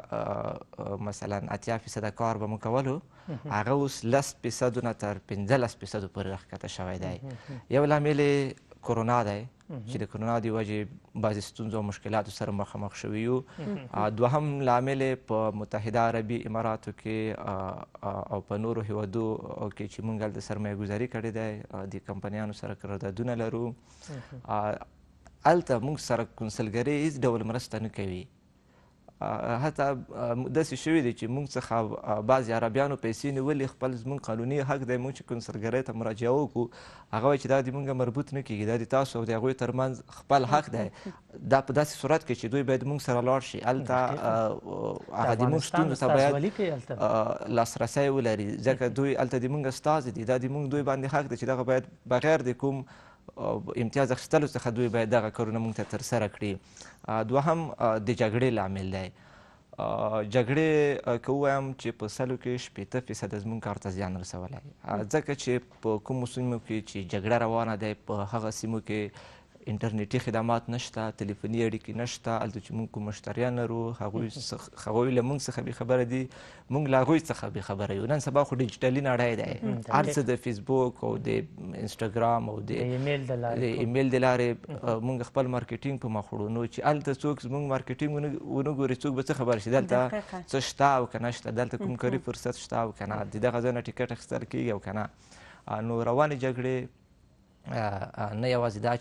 موږ مثلا 80% کار به مو کولو، هغه اوس 10% نه تر 15% پورې راښکته شوی دی. یو لامل کرونا دی چې د کرونا د وجې بعضې ستونزو او مشکلاتو سره مخامخ شوي یو. دوهم لامل په متحده عربي اماراتو کې او په نورو هیوادو کې چې موږ هلته سرمایه ګذاري کړې دی، د کمپنیانو سره قراردادونه لرو، هلته موږ سره کنسلګرۍ هېڅ ډول مرسته نه کوي. حتی داسې شوي دی چې موږ څخه بعضې عربیانو پیسې نیولې، خپل زموږ قانوني حق دی، موږ چې کنسلګرۍ ته مراجعه وکړو، هغه وایي چې دا د موږ مربوط نه کېږي، دا د تاسو او د هغوی ترمنځ خپل حق دی. دا په داسې صورت کې چې دوی باید موږ سره لاړ شي، هلته هغه د موږ ستونزو ته باید لاسرسی ولري، ځکه دوی هلته د موږ استازي دي، دا د موږ دوی باندې حق دی چې دغه باید بغیر د کوم امتیاز اخیستلو څخه دوی باید دغه کارونه موږ ته ترسره کړي. دوهم د جګړې لامل دی. جګړې که ووایم چې په 100 کې 80% زموږ کار ته زیان رسولی، ځکه چې په کومو سیمو کې چې جګړه روانه دی، په هغه سیمو کې انټرنیټي خدمات نشته، تلیفوني اړیکې نشته، هلته چې موږ کوم مشتریان لرو هغوی له موږ څخه بېخبره دي، موږ له هغوی څخه بېخبره یو. نن سبا خو ډیجیټلي نړۍ دی، هر څه د فیسبوک او د انسټاګرام او د ایمیل د لارې موږ خپل مارکیټینګ په مخ وړو. نو چې هلته څوک زموږ مارکیټینګ ونه ګوري، څوک به څه خبر شي دلته څه شته او که نه شته، دلته کوم کاري فرصت شته او که نه، د دغه ځای نه ټیکټ اخیستل کېږي او که نه. نو روانې جګړې نه یوازې دا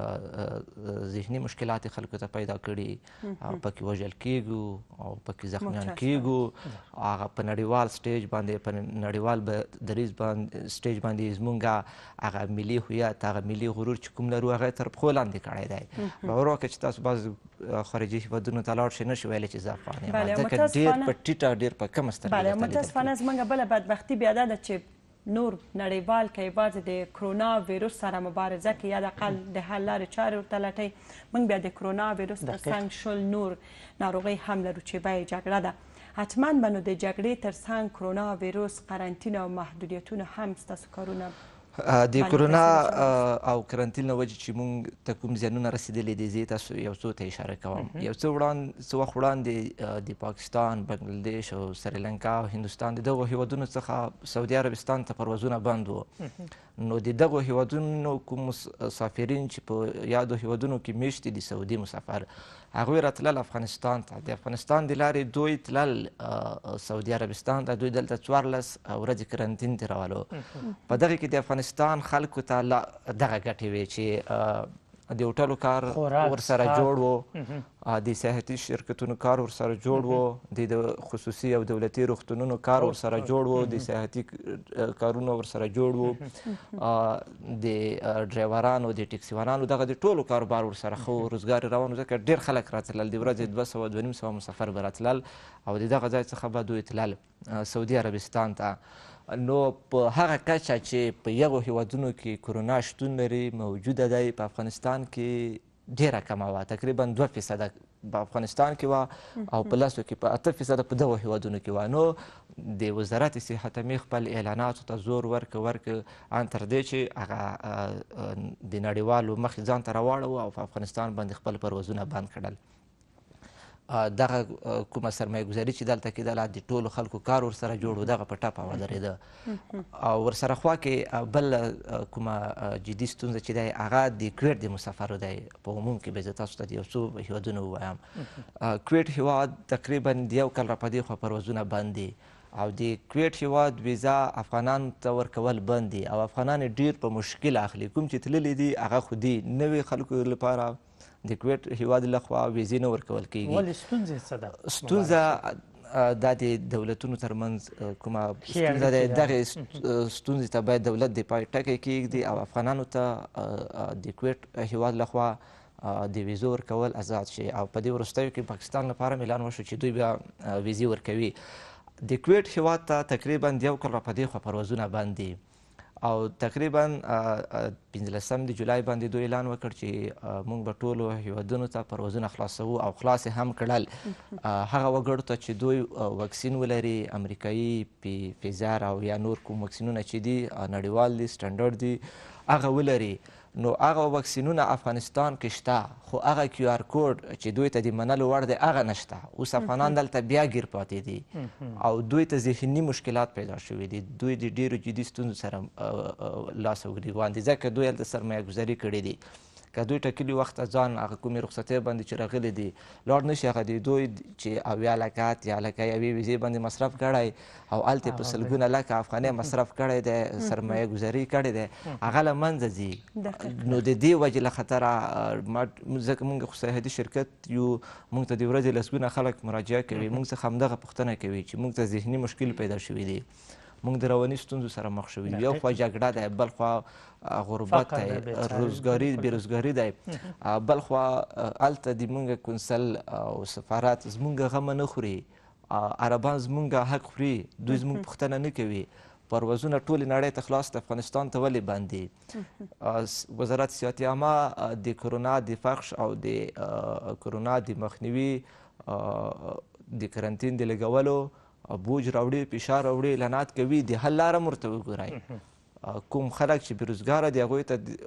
چې ذهني مشکلات یې خلکو ته پیدا کړي او پکې وژل کیږو او پکې زخمیان کیږو هغه په نړیوال سټیج باندې په نړیوال دریځ باندې سټیج باندې زمونږ هغه ملي هویت هغه ملي غرور چې کوم لرو هغه تر پښو لاندې کړی دی باور وکړه چې تاسو بعض خارجي هیوادونو ته لاړ شئ نشئ ویلی چې زه افغان یم ځکه ډېر په ټیټه ډېر په کمه سترګه بله متاسفانه زموږ بله بدبختي بیا دا ده چې نور نړیوال که یوازې د کرونا ویروس سره مبارزه کې یا د اقل د حل لارې چارې ورته لټوي موږ بیا د کرونا ویروس تر څنګ شل نور ناروغۍ هم لرو چې بیه جګړه ده حتما به نو د جګړې تر څنګ کرونا ویروس قرنطین او محدودیتونه هم ستاسو کارونه د کرونا او کرنټین له وجې چې موږ ته کوم زیانونه رسېدلي دي زه تاسو یو څو ته اشاره کوم یو څه وخت وړاندې د پاکستان بنګلادیش او سریلانکا او هندوستان د دغو هیوادونو څخه سعودي عربستان ته پروازونه بند وو نو د دغو هیوادونو کوم مسافرین چې په یادو هیوادونو کې میشت دي سعودي مسافر هغوی راتلل افغانستان ته د افغانستان د لارې دوی تلل سعودي عربستان ته دوی دلته 14 ورځې کرنټین تېرولو په دغه کې د افغانستان خلکو ته دغه ګټې وې چې د هوټلو کار ورسره جوړ و د سیاحتي شرکتونو کار ورسره جوړ و د خصوصي او دولتي روغتونونو کار ورسره جوړ و د سیاحتي کارونه ورسره جوړ و د ډرایورانو د ټکسیوانانو دغه د ټولو کاروبار ورسره ښه روزګار روان و ځکه ډېر خلک راتلل د ورځې 200 مسافر به راتلل او د دغه ځای څخه به دوی تلل سعودي عربستان ته نو په هغه کچه چې په یغو هیوادونو کې کرونا شتون لري موجوده دی په افغانستان کې ډېره کمه وه تقریبا 2% په افغانستان کې وه او په لسو کې په 8% په دغو هیوادونو کې وه نو د وزارت صحت مې خپل اعلاناتو ته زور ورکه ان تر دې چې هغه د نړیوالو مخې ځان ته راواړوه او په افغانستان باندې خپل پروازونه بند کړل دغه کومه سرمایه ګزاري چې دلته کېدله د ټولو خلکو کار ورسره جوړ و دغه په ټپه ودرېده او ورسره خوا کې بل کومه جدي ستونزه چې دی هغه د کویټ د مسافرو دی په عموم کې به زه تاسو ته د یو څو هیوادونو ووایم کویټ هیواد تقریبا د یو کال راپدې خوا پروازونه بند دي او د کویټ هیواد ویزا افغانانو ته ورکول بند دي او افغانان ډېر په مشکل اخلي کوم چې تللي دي هغه خو دي نوي خلکو لپاره د کویټ هیواد لخوا ویزې نه ورکول کیږي ولې ستونزه څه ده ستونزه دا د دولتونو ترمنځ کومه ستونزه ده دغه ستونزې ته باید دولت د پای ټکی کیږدي او افغانانو ته د کویټ هیواد لخوا د ویزو ورکول آزاد شي او په دې وروستیو کې پاکستان لپاره اعلان وشو چې دوی بیا ویزې ورکوي د کویټ هیواد ته تقریبا د یو کال راپدې خوا پروازونه بند دي او تقریبا 15 د جولای باندې دوی اعلان وکړ چې موږ به ټولو هیوادونو ته پروازونه خلاصوو او خلاص هم کړل هغه وګړو ته چې دوی واکسین ولري امریکایي فیزر او یا نور کوم واکسینونه چې دي نړیوال دي سټنډرډ دي هغه ولري نو هغه واکسینونه افغانستان کې شته خو هغه کیو آر کوډ چې دوی ته د منلو وړ دی هغه نشته اوس افغانان دلته بیا ګیر پاتې دي او دوی ته ذهني مشکلات پیدا شوي دي دوی د ډېرو جدي ستونزو سره لاس او ګریوان دي ځکه دوی هلته سرمایه ګزاري کړې دي که دوی ټاکلي وخت ځان هغه کومې رخصتۍ باندې چې راغلي دي لاړ نه شي هغه د دوی چې 80 لکه 80 لکه یوې ویزې باندې مصرف کړی او هلته په سلګونه لکه افغانۍ مصرف کړی دی سرمایه ګزاري کړې دی هغه له منځه ځي نو د دې وجې له خطره ځکه موږ خو سیاحتي شرکت یو موږ ته د ورځې لسګونه خلک مراجعه کوي موږ څخه همدغه پوښتنه کوي چې موږ ته ذهني مشکل پیدا شوي دي موږ د رواني ستونزو سره مخ شوي یو خوا جګړه ده بل خوا غربت دی بېروزګاري دی بل خوا هلته د موږ کنسل او سفارت زموږ غمه نه خوري عربان زموږ حق خوري دوی زموږ پوښتنه نه کوي پروازونه ټولې نړۍ ته خلاص د افغانستان ته ولې بند دي وزارت صحت عامه د کرونا د فحش او د کرونا د مخنیوي د کرنټین د لګولو بوج راوړي فشار راوړي اعلانات کوي د حل لاره ورته وګورئ کوم خلک چې بېروزګاره دي هغوی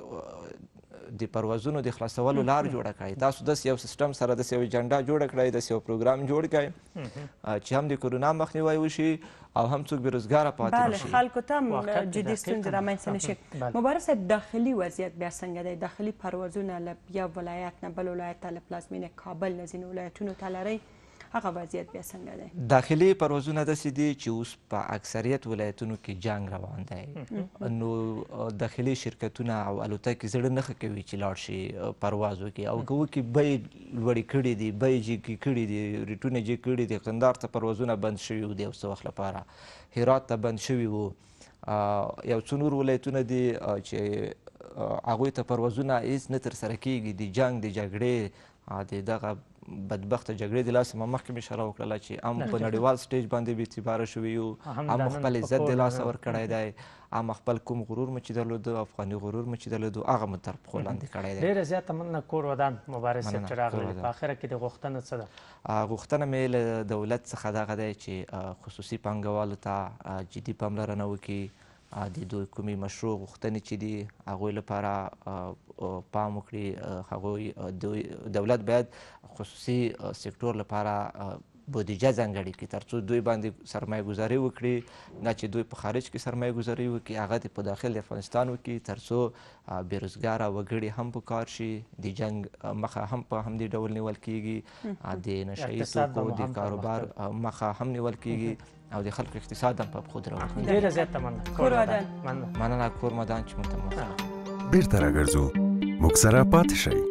ته د پروازونو د خلاصولو لار جوړه کړئ تاسو داسې یو سیسټم سره داسې یو اجنډا جوړه کړئ داسې یو پروګرام جوړ کړئ چې هم د کرونا مخنیوی وشي او هم څوک بېروزګاره پاتې نشي خلکو ته هم جدي ستونزې رامنځته نشي مبارک صاحب داخلي وضعیت بیا څنګه دی داخلي پروازونه له یو ولایت نه بل ولایت ته له پلازمینې کابل نه ځینې ولایتونو ته لرئ هغه وضعیت بیا څنګه دی؟ داخلي پروازونه داسې دي چې اوس په اکثریت ولایتونو کې جنګ روان دی، نو داخلي شرکتونه او الوتکې زړه نه ښه کوي چې لاړ شي پرواز وکړي، او که وکړي بیې لوړې کړي دي، بیې جګې کړي دي، ریټونه جګ کړي دي. قندهار ته پروازونه بند شوي وو د یو څه وخت لپاره، هرات ته بند شوي وو، یو څو نور ولایتونه دي چې هغوی ته پروازونه هېڅ نه ترسره کېږي. د جنګ د جګړې د دغه بدبخته جګړې د لاسه ما مخکې مې اشاره وکړله چې هم په نړیوال سټیج باندې بې اعتباره شوي یو، هم خپل عزت د لاسه ورکړی دی، هم خپل کوم غرور مو چې درلوده، افغاني غرور مو چې درلوده، هغه مو تر پښو لاندې کړی دی. ډېره زیاته مننه کور ودان مبارز صاحب چې راغلي. په اخره کې د غوښتنه څه ده؟ غوښتنه مې له دولت څخه دغه دی چې خصوصي پانګوالو ته جدي پاملرنه وکړي، د دوی کومې مشروع غوښتنې چې دي هغوی لپاره پام وکړي. هغوی دولت باید خصوصي سکتور لپاره بودیجه ځانګړې کړي تر څو دوی باندې سرمایه گذاري وکړي، نه چې دوی په خارج کې سرمایه گذاري وکړي، هغه دې په داخل د افغانستان وکړي تر څو بېروزګاره وګړي هم په کار شي، د جنګ مخه هم په همدې ډول نیول کېږي، د نشهیي توکو د کاروبار مخه هم نیول کېږي، او د خلکو اقتصاد هم په پښو دروي. ډېره زیاته مننه کور ودان. مننه کور مدان چې موږ ته موافق. بیرته راګرځو، موږ سره پاتې شئ.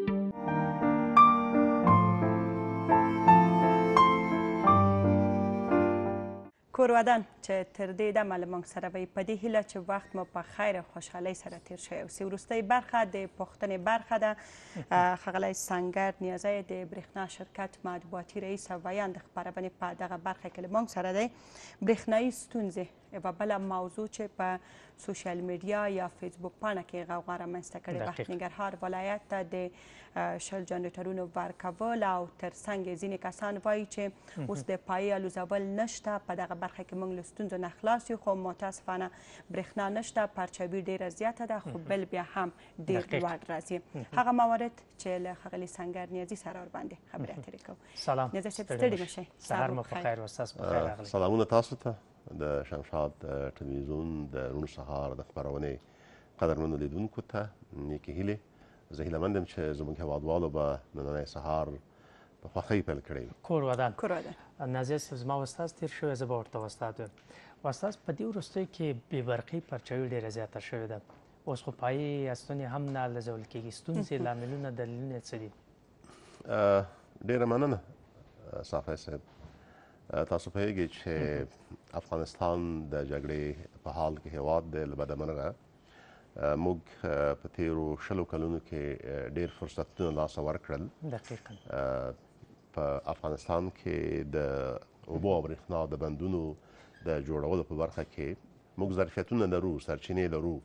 کور ودان چې تر دې دمه له موږ سره وي، په دې هیله چې وخت مو په خیر او خوشحالۍ سره تیر شوی اوسي. وروستۍ برخه د پوښتنې برخه ده. ښاغلی سنګر نیازی د برېښنا شرکت مطبوعاتي رئیس او ویاند د خپرونې په دغه برخه کې له موږ سره دی. برېښنایي ستونزې یوه بله موضوع چې په سوشل میډیا یا فیسبوک پاڼه کې غوغا رامنځته کړې وه. ننګرهار ولایت ته د 10 جنریټرونو ورکول او ترڅنګ یې ځینې کسان وایي چې اوس د پایې الوزول نشته. په دغه برخه کې موږ له ستونزو نه خلاص یو، خو متاسفانه برېښنا نشته، پرچاوي ډېره زیاته ده، خو بل بیا هم ډېر لوړ راځي. هغه موارد چې له ښاغلي سنګر نیازي سره ورباندې خبرې اترې کوو. سلام نیازي صاحب ستړي مه شئ. سهار مو په خیر او ستاسو په خیر راغلی. سلامونه تاسو ته د شمشاد ټلویزیون د روڼ سهار د خپرونې قدرمنو لیدونکو ته نیکې هیلې. زه هیله مند یم چې زموږ هېوادوالو به نننی سهار په خوښۍ پیل کړی وي. کور ودان. کور ودان. نازیه صاحب زما استاد تیر شوی، زه به ورته استاد وایم. استاد په دې وروستیو کې بې برقي پرچاوي ډېره زیاته شوې ده، اوس خو پایې یا ستونې هم نه الوزول کېږي. ستونزې لاملونه دلیلونه څه دي؟ ډېره مننه صافی صاحب. تاسو پوهیږئ چې افغانستان د جګړې په حال کې هېواد دی. له بده مرغه موږ په تیرو 20 کلونو کې ډېر فرصتونه لاسه ورکړل. دقیقاً په افغانستان کې د اوبو او برېښنا د بندونو د جوړولو په برخه کې موږ ظرفیتونه لرو، سرچینې لرو،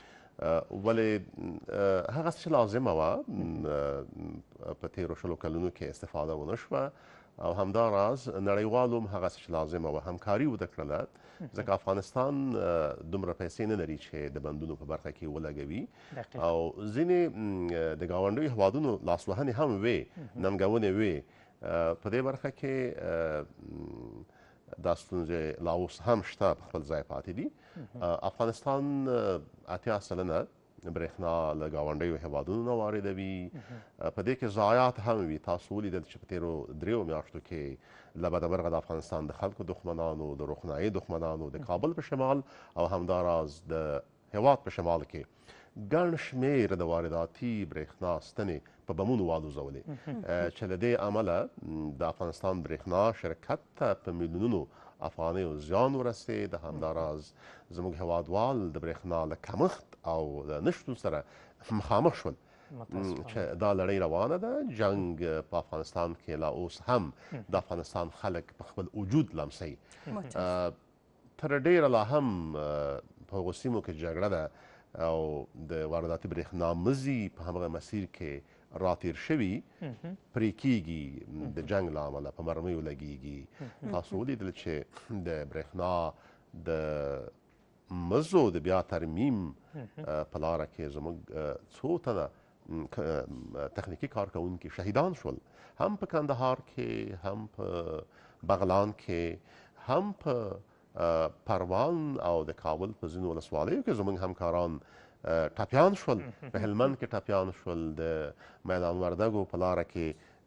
ولې هغه څه چې لازمه وه په تیرو 20 کلونو کې استفاده ونه شوه، او همداراز نړیوالو هم هغه څه چې لازمه وه همکاري ونه کړله، ځکه افغانستان دومره پیسې نه لري چې د بندونو په برخه کې ولګوي، او ځینې د ګاونډیو هېوادونو لاسوهنې هم وې، ننګونې وې. په دې برخه کې دا ستونزې لا اوس هم شته، په خپل ځای پاتې دي. افغانستان 80 سلنه برېښنا له ګاونډیو هېوادونو نه واردوي. په دې کې ضایعات هم وي. تاسو ولیدل چې په تېرو 3 میاشتو کې له بده مرغه د افغانستان د خلکو دښمنانو، د روښنایي دښمنانو د کابل په شمال او همداراز د هېواد په شمال کې ګڼ شمېر د وارداتي برېښنا ستنې په بمونو والوزولې، چې له دې امله د افغانستان برېښنا شرکت ته په میلیونونو افغانیو زیان ورسېد. همداراز زموږ هېوادوال د برېښنا له کمښت او د نشتون سره مخامخ شول، چې دا لړۍ روانه ده. جنګ په افغانستان کې لا اوس هم د افغانستان خلک په خپل وجود لمسوي. تر ډېره لا هم په هغو سیمو کې جګړه ده او د وارداتي برېښنا مزي په همغه مسیر کې راتیر شوي پرې کېږي، د جنګ له امله په مرمیو لګېږي. تاسو ولیدل چې د برېښنا د مزو د بیا ترمیم په لاره کې زموږ څو تنه تخنیکي کارکوونکي شهیدان شول، هم په کندهار کې، هم په بغلان کې، هم په پروان او د کابل په ځینو ولسوالیو کې زموږ همکاران ټپیان شول. په هلمند کې ټپیان شول، د میدان وردګو په لاره کې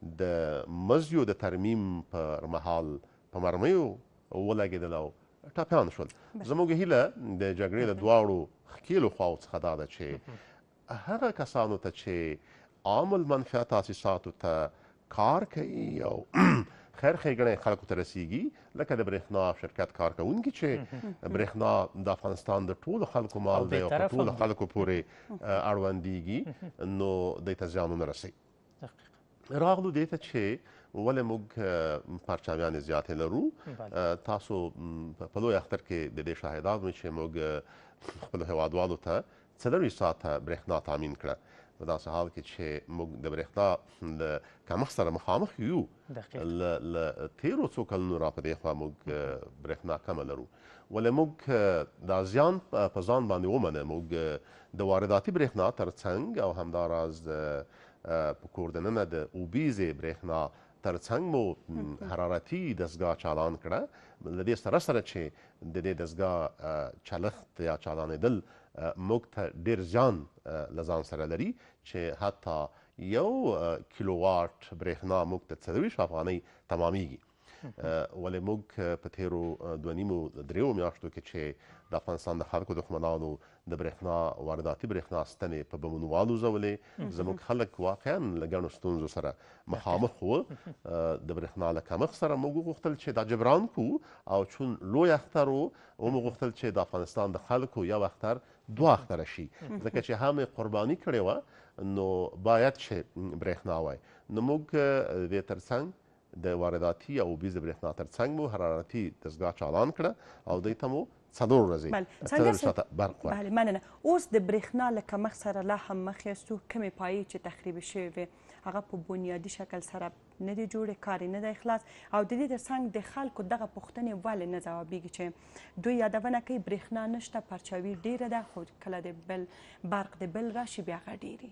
د مزیو د ترمیم پر مهال په مرمیو ولګېدل او ټپیان شول. زموږ هیله د جګړې له دواړو ښکېلو خواو څخه دا ده چې هغه کسانو ته چې عام المنفعه تاسیساتو ته کار کوي او خیر ښېګڼې خلکو ته رسیږي، لکه د برېښنا شرکت کارکوونکي چې برېښنا د افغانستان د ټولو خلکو مال دی او په ټولو خلکو پورې اړوندېږي، نو دوی ته زیان ونه رسوي. راغلو دې ته چې ولې موږ پرچاویانې زیاتې لرو. تاسو په لوی اختر کې د دې شاهدان وئ چې موږ خپلو هېوادوالو ته 40 ساعته برېښنا تامین کړه، په داسې حال کې چې موږ د برېښنا له کمښت سره مخامخ یو. له تېرو څو کلونو را په دې خوا موږ برېښنا کمه لرو. ولې موږ دا زیان په ځان باندې ومنه. موږ د وارداتي برېښنا ترڅنګ او همداراز په کور دننه د اوبیزې برېښنا ترڅنګ مو حرارتي دستګاه چالان کړه. له دې سره سره چې د دې دستګاه چلښت یا چالانېدل موږ ته ډېر زیان له ځان سره لري چې حتی 1 کیلو واټ برېښنا موږ ته 40 افغانۍ تمامیږي. ولې موږ په تېرو 2.5-3 میاشتو کې چې د افغانستان د خلکو دښمنانو د برېښنا وارداتي برېښنا ستنې په بمونو والوځولې، زموږ خلک واقعا له ګڼو ستونزو سره مخامخ وو. د برېښنا له کمښت سره موږ وغوښتل چې دا جبران کړو، او چون لوی اختر و موږ غوښتل چې د افغانستان د خلکو یو اختر 2 اختره شي، ځکه چې هم قرباني کړې وه نو باید چې برېښنا وای. نو موږ د ترڅنګ د وارداتي او اوبیزې برېښنا ترڅنګ مو حرارتي دستګاه چالان کړه او دوی ته مو 4 ورځې 4 ساعته برق ورکړ. بله مننه. اوس د برېښنا له کمښت سره لا هم مخ یاستو. کمې پایې چې تخریب شوې وې هغه په بنیادي شکل سره نه دي جوړې، کار یې نه دی خلاص، او د دې ترڅنګ د خلکو دغه پوښتنې ولې نه ځوابیږي چې دوی یادونه کوي برېښنا نشته، پرچاوي ډېره ده، خو کله د بل برق د بل راشي بیا هغه ډېري.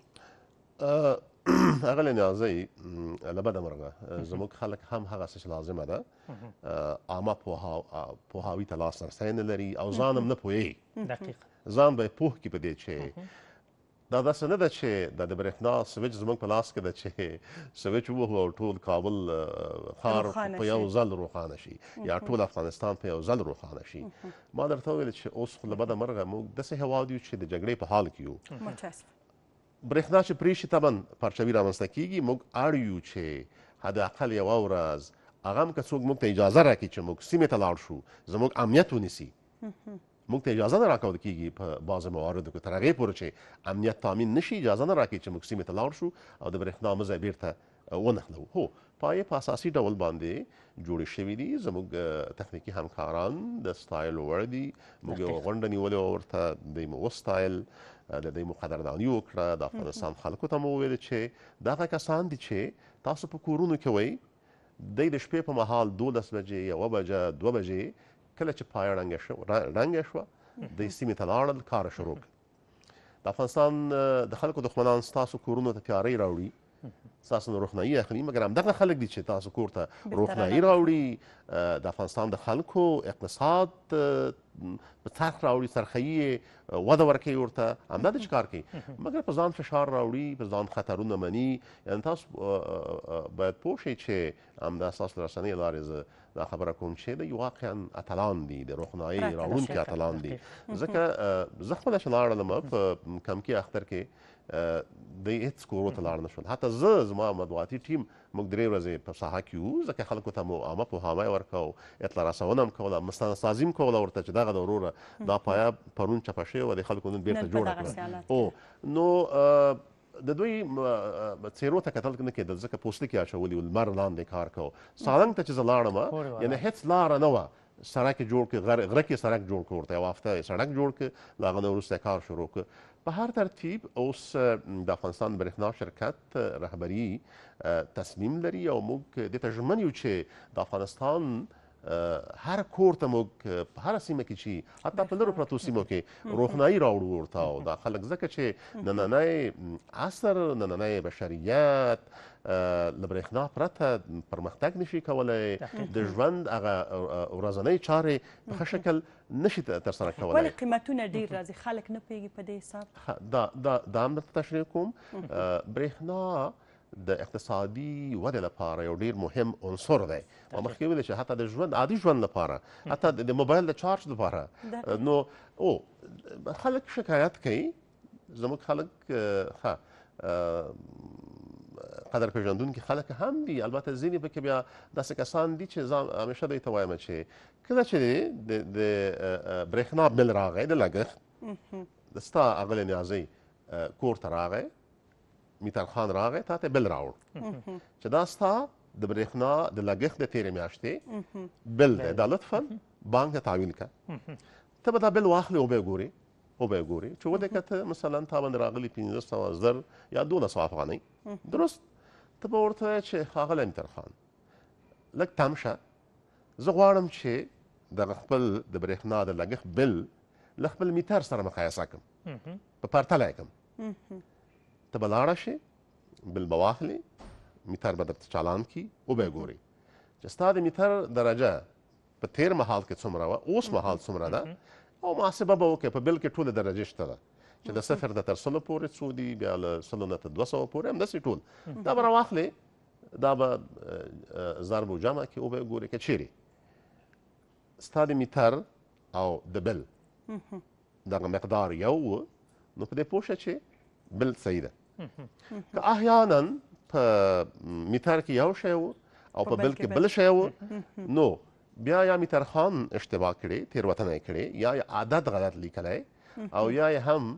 اغلې نیازۍ له بده مرغه زموږ خلک هم هغسې چې لازمه ده عامه پوهاوي ته لاسرسی نه لري او ځان هم نه پوهېږي. ځان به یې پوه کړي په دې چې دا داسې نه ده چې د برېښنا سویچ زموږ په لاس کې ده چې سویچ ووهو او ټول کابل ښار په یو ځل روښانه شي یا ټول افغانستان په یو ځل روښانه شي. ما درته وویل چې اوس خو له بده مرغه موږ داسې هېواد یو چې د جګړې په حال کې یو. برېښنا چې پرې شي طبعا پرچاوي رامنځته کېږي. موږ اړ یو چې حداقل یوه ورځ هغه هم که څوک موږ ته اجازه راکړي چې موږ سیمې ته لاړ شو، زموږ امنیت ونیسي. موږ ته اجازه نه راکول کېږي په بعضو مواردو کې تر هغې پورې چې امنیت تامین نه شي، اجازه نه راکوي چې موږ سیمې ته لاړ شو او د برېښنا مزی بېرته ونښلوو. هو پایې په اساسي ډول باندې جوړې شوي دي. زموږ تخنیکي همکاران د ستایلو وړ دي. موږ یوه غونډه نیولې وه ورته، دوی مو وستایل، د دوی مو قدرداني وکړه. د افغانستان خلکو ته مو وویل چې دغه کسان دي چې تاسو په کورونو کې وئ، دوی د شپې په مهال 12 بجې 1 بجه 2 بجې کله چې پایه ړنګه شوه دوی سیمې ته لاړل، کار شروع کړ. د افغانستان د خلکو دښمنان ستاسو کورونو ته تیارۍ راوړي، ستاسو نه روښنایي اخلي، مګر همدغه خلک دي چې تاسو کور ته روښنایي راوړي، د افغانستان د خلکو اقتصاد په څرخ راوړي، څرخیي وده ورکوي ورته، همدا د چې کار کوي، مګر په ځان فشار راوړي، په ځان خطرونه مني. یعنې تاسو باید پوه شئ چې همدا ستاسو د رسنیو لارې زه دا خبره کوم چې دوی واقعا اتلان دي، د روښنایي راوړونکي اتلان دي. ځکه زه خپله چې لاړلم په کمکي اختر کې دوی هېڅ کورو ته لاړ نه شول. حتی زه زما مطبوعاتي ټیم موږ 3 ورځې په ساحه کې وو، ځکه خلکو ته مو عامه پوهاوی ورکوو، اطلاع رسونه هم کوله، مستندسازي هم کوله ورته چې دغه د وروره دا پایه پرون چپه شوې وه، د خلکو نن بېرته جوړه کړه. نو د دوی څېرو ته کتل نه کېدل، ځکه پوستکي اچولي وو، لمر لاندې کار کوو. سالنګ ته چې زه لاړم یعنې هېڅ لاره نه وه، سړک یې جوړ کړ، غره کې سړک جوړ کړ، ورته یوه هفته یې سړک جوړ کړ، له هغه نه وروسته کار شروع کړ. په هر ترتیب اوس د افغانستان برېښنا شرکت رهبري تصمیم لري او موږ دې ته ژمن یو چې د افغانستان هر کور ته موږ په هره سیمه کې چې حتی په لرو پرتو سیمو کې روښنایي راوړو ورته. او دا خلک ځکه چې نننی عصر، نننی بشریت له برېښنا پرته پرمختګ نشي کولی، د ژوند هغه ورځنۍ چارې په ښه شکل نشي ترسره کولی. ولې قیمتونه ډېر راځي؟ خلک نه پوهېږي په دې حساب. دا هم درته تشریح کوم. برېښنا د اقتصادي ودې لپاره یو ډیر مهم عنصر دی او مخکې ویل چې حتی د ژوند عادي ژوند لپاره حتی د موبایل د چارج لپاره نو خلک شکایت کوي زموږ خلک قدر پیژندونکي خلک هم دي البته ځینې پکې بیا داسې کسان دي چې زه همیشه دوی ته وایم چې کله چې د برېښنا بل راغی د لګښت ستا اغلې نیازۍ کور ته راغی میتر خان راغی تا ته بل راوړ چې دا ستا د برېښنا د لګښت د تېرې میاشتې بل دی دا لطفا بانک ته تحویل کړه ته به دا بل واخلې او به یې ګورې چې ودې که ته مثلا تا باندې راغلي 1500 زر یا 1200 افغانۍ درست ته به ورته وایې چې ښاغلی میتر خان لږ تم شه زه غواړم چې دغه خپل د برېښنا د لګښت بل له خپل میتر سره مقایسه کړم په پرتله یې کړم ته به لاړه شې بل به واخلې میتر به درته چالان کړي وبه یې ګورې چې ستا د میتر درجه په تېر مهال کې څومره وه اوس مهال څومره ده او محاسبه به وکړې په بل کې ټولې درجې شته ده چې د 0 نه تر 100 پورې څو دي بیا له 100 نه تر 200 پورې همداسې ټول دا به راواخلې دا به ضرب و جمع کې وبه یې ګورې که چیرې ستا د میتر او د بل دغه مقدار یو و نو په دې پوه شه چې بل صحیح ده که احیانا په میتر کې یو شی و او په بل کې بل شی و نو بیا یا میتر خان اشتباه کړي تېروتنه یې کړې یا عدد غلط لیکلی او یا یې هم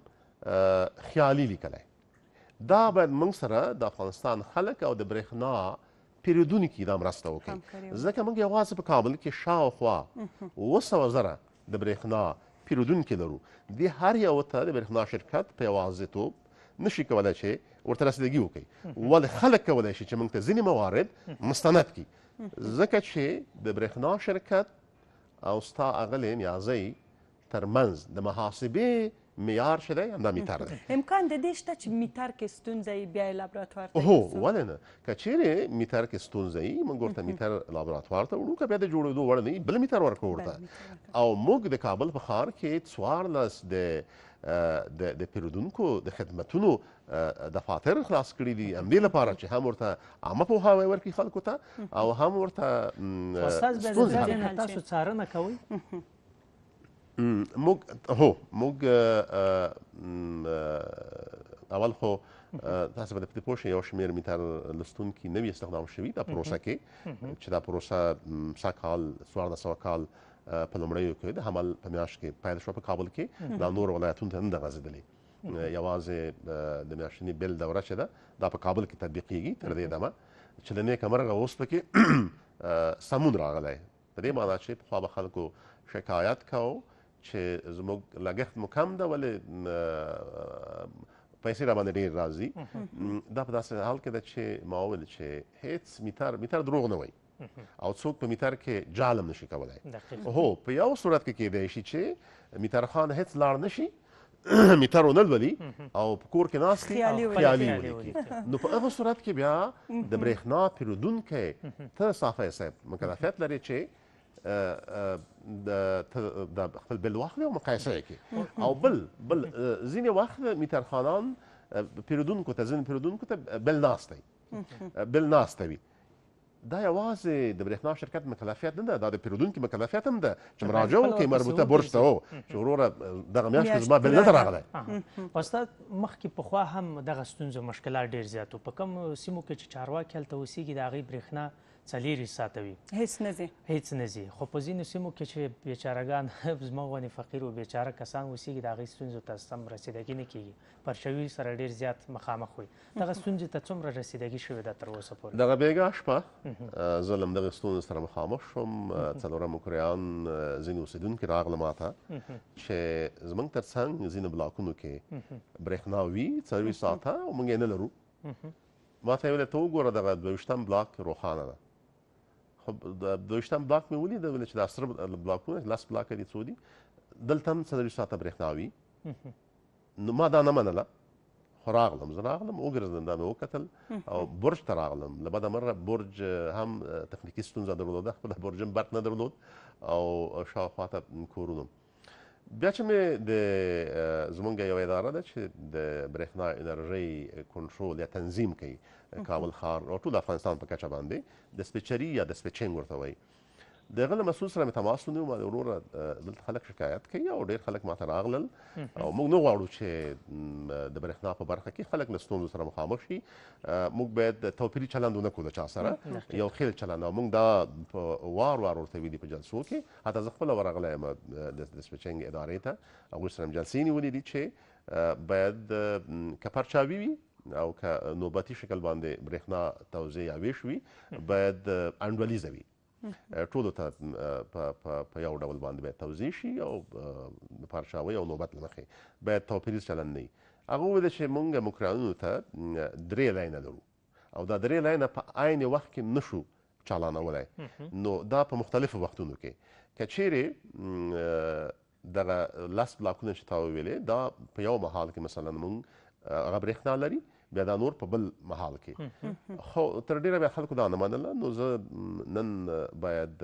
خیالي لیکلی دا باید موږ سره د افغانستان خلک او د برېښنا پیرودونکي دا مرسته وکړي ځکه موږ یوازې په کابل کې شاوخوا 700 زره د برېښنا پیرودونکي لرو دې هر یو ته د برېښنا شرکت په یوازیتوب نشي کولی چې ورته رسیدګي وکړي ولې خلک کولی شي چې موږ ته ځینې موارد مستند کړي ځکه چې د برېښنا شرکت او ستا اغلې نیازۍ ترمنځ د محاسبې معیار چې دی همدا میتر دی امکان د دې شته چې میتر کې ستونزه یې بیا یې لابراتوار ته هو ولې نه که چیرې میتر کې ستونزه یي موږ ورته میتر لابراتوار ته وړو که بیا د جوړېدو وړ نه وي بل میتر ورکړو ورته او موږ د کابل په ښار کې 14 د پیرودونکو د خدمتونو دفاتر خلاص کړي دي همدې لپاره چې هم ورته عامه پوهاوی ورکړي خلکو ته او هم ورته تاسو څارنه کوئ موږ اول خو تاسو به د پوه شئ یو شمېر میتر لوستونکي نوي استخدام شوي دا پروسه کې چې دا پروسه سږ کال 1400 کال په لومړیو کې د حمل په میاشت کې پیل شوه په کابل کې دا نور ولایتونو ته نه ده غځېدلې یوازې د میاشتني بل دوره چې ده دا په کابل کې تطبیقیږي تر دې دمه چې له نیکه مرغه اوس پکې سمون راغلی په دې معنا چې پخوا به خلکو شکایت کوو چې زموږ لګښت مو کم ده ولې پیسې را باندې ډېر راځي دا په داسې حال کې ده چې ما وویل چې هېڅ میتر دروغ نه وایي او څوک په میتر کې جال هم نشي کولی هو په یو صورت کې کیدی شي چې میتر خان هېڅ لاړ نشي میتر ونه لولي او په کور کې ناست خیالي ولیکي نو په هغه صورت کې بیا د برېښنا پیرودونکی ته صافی صاحب مکلفیت لري چې د خپل بل واخلې او مقایسه یې کړي او بل ځینې وخت میتر خانان پیرودونکو ته ځینې پیرودونکو ته بل ناسته وي دا یوازې د برېښنا شرکت مکلفیت نه ده دا د پیرودونکي مکلفیت هم ده چې مراجعه وکړي مربوطه برج ته چې وروره دغه میاشت کې زما بل نه ده راغلی استاد مخکې پخوا هم دغه ستونزو مشکلات ډېر زیات وو په کوم سیمو کې چې چارواکي هلته اوسېږي د هغې برېښنا 4 ساعته وي هیڅ نه ځي خو په ځینو سیمو کې چې بیچارهګان زما غوندې فقیر و بیچاره کسان اوسېږي د هغې ستونزو ته سم رسیدګي نه کېږي پرشوي سره ډېر زیات مخامخ وي دغه ستونزې ته څومره رسیدګي شوې ده تر اوسه پورې دغه بېګا شپه زه له همدغې ستونزو سره مخامخ شوم څلورم کریان ځینې اوسېدونکي راغله ما ته چې زموږ تر څنګ ځینو بلاکونو کې برېښنا وي 4 ساعته او موږ یې نه لرو ما ته یې ویل ته وګوره دغه 22 بلاک روښانه ده خو د 22 بلاک مې ولید ویل چې دا سره بلاکونه 10 بلاکه دي څو دي دلته هم 4 ساعته برېښنا وي نو ما دا نه منله خو راغلم زه راغلم وګرځېدم دا مې وکتل او برج ته راغلم له بده مره برج هم تخنیکي ستونزه درلوده خپله برج هم برق نه درلود او شاوخوا ته کورونه بیا چې مې زمونږ یوه اداره ده چې د برېښنا انرژۍ کنټرول یا تنظیم کوي کابل ښار او ټول افغانستان په کچه باندې د سپیچري یا د سپیچینګ ورته وایي د هغه له مسؤل سره مې تماس ونیو ما وروره دلته خلک شکایت کوي او ډېر خلک ماته راغلل او موږ نه غواړو چې د برېښنا په برخه کې خلک له ستونزو سره مخامخ شي موږ باید توپیري چلند ونه کړو د چا سره یو خیل چلند او موږ دا په وار ورته ویلي په جلسو کې حتی زه خپله ورغلی یم د سپیچینګ ادارې ته هغوی سره مې جلسې نیولې دي چې باید که پرچاوي وي او که نوبتي شکل باندې برېښنا توزیع یا ویش وي باید انډولیزه وي ټولو ته په یو ډول باندې باید توزیع شي او د پرچاوۍ او نوبت له مخې باید توپیریز چلند نه وي هغه وویل چې موږ مقررانو ته 3 لاینه لرو او دا 3 لاینه په عین وخت کې نشو چالانولی نو دا په مختلفو وختونو کې که چیرې دغه 10 بلاکونه چې تا وویلې دا په یو مهال کې مثلا موږ هغه برېښنا لري بیا دا نور په بل محل کې خو تر ډیره بیا خلکو دا نه منله نو زه نن باید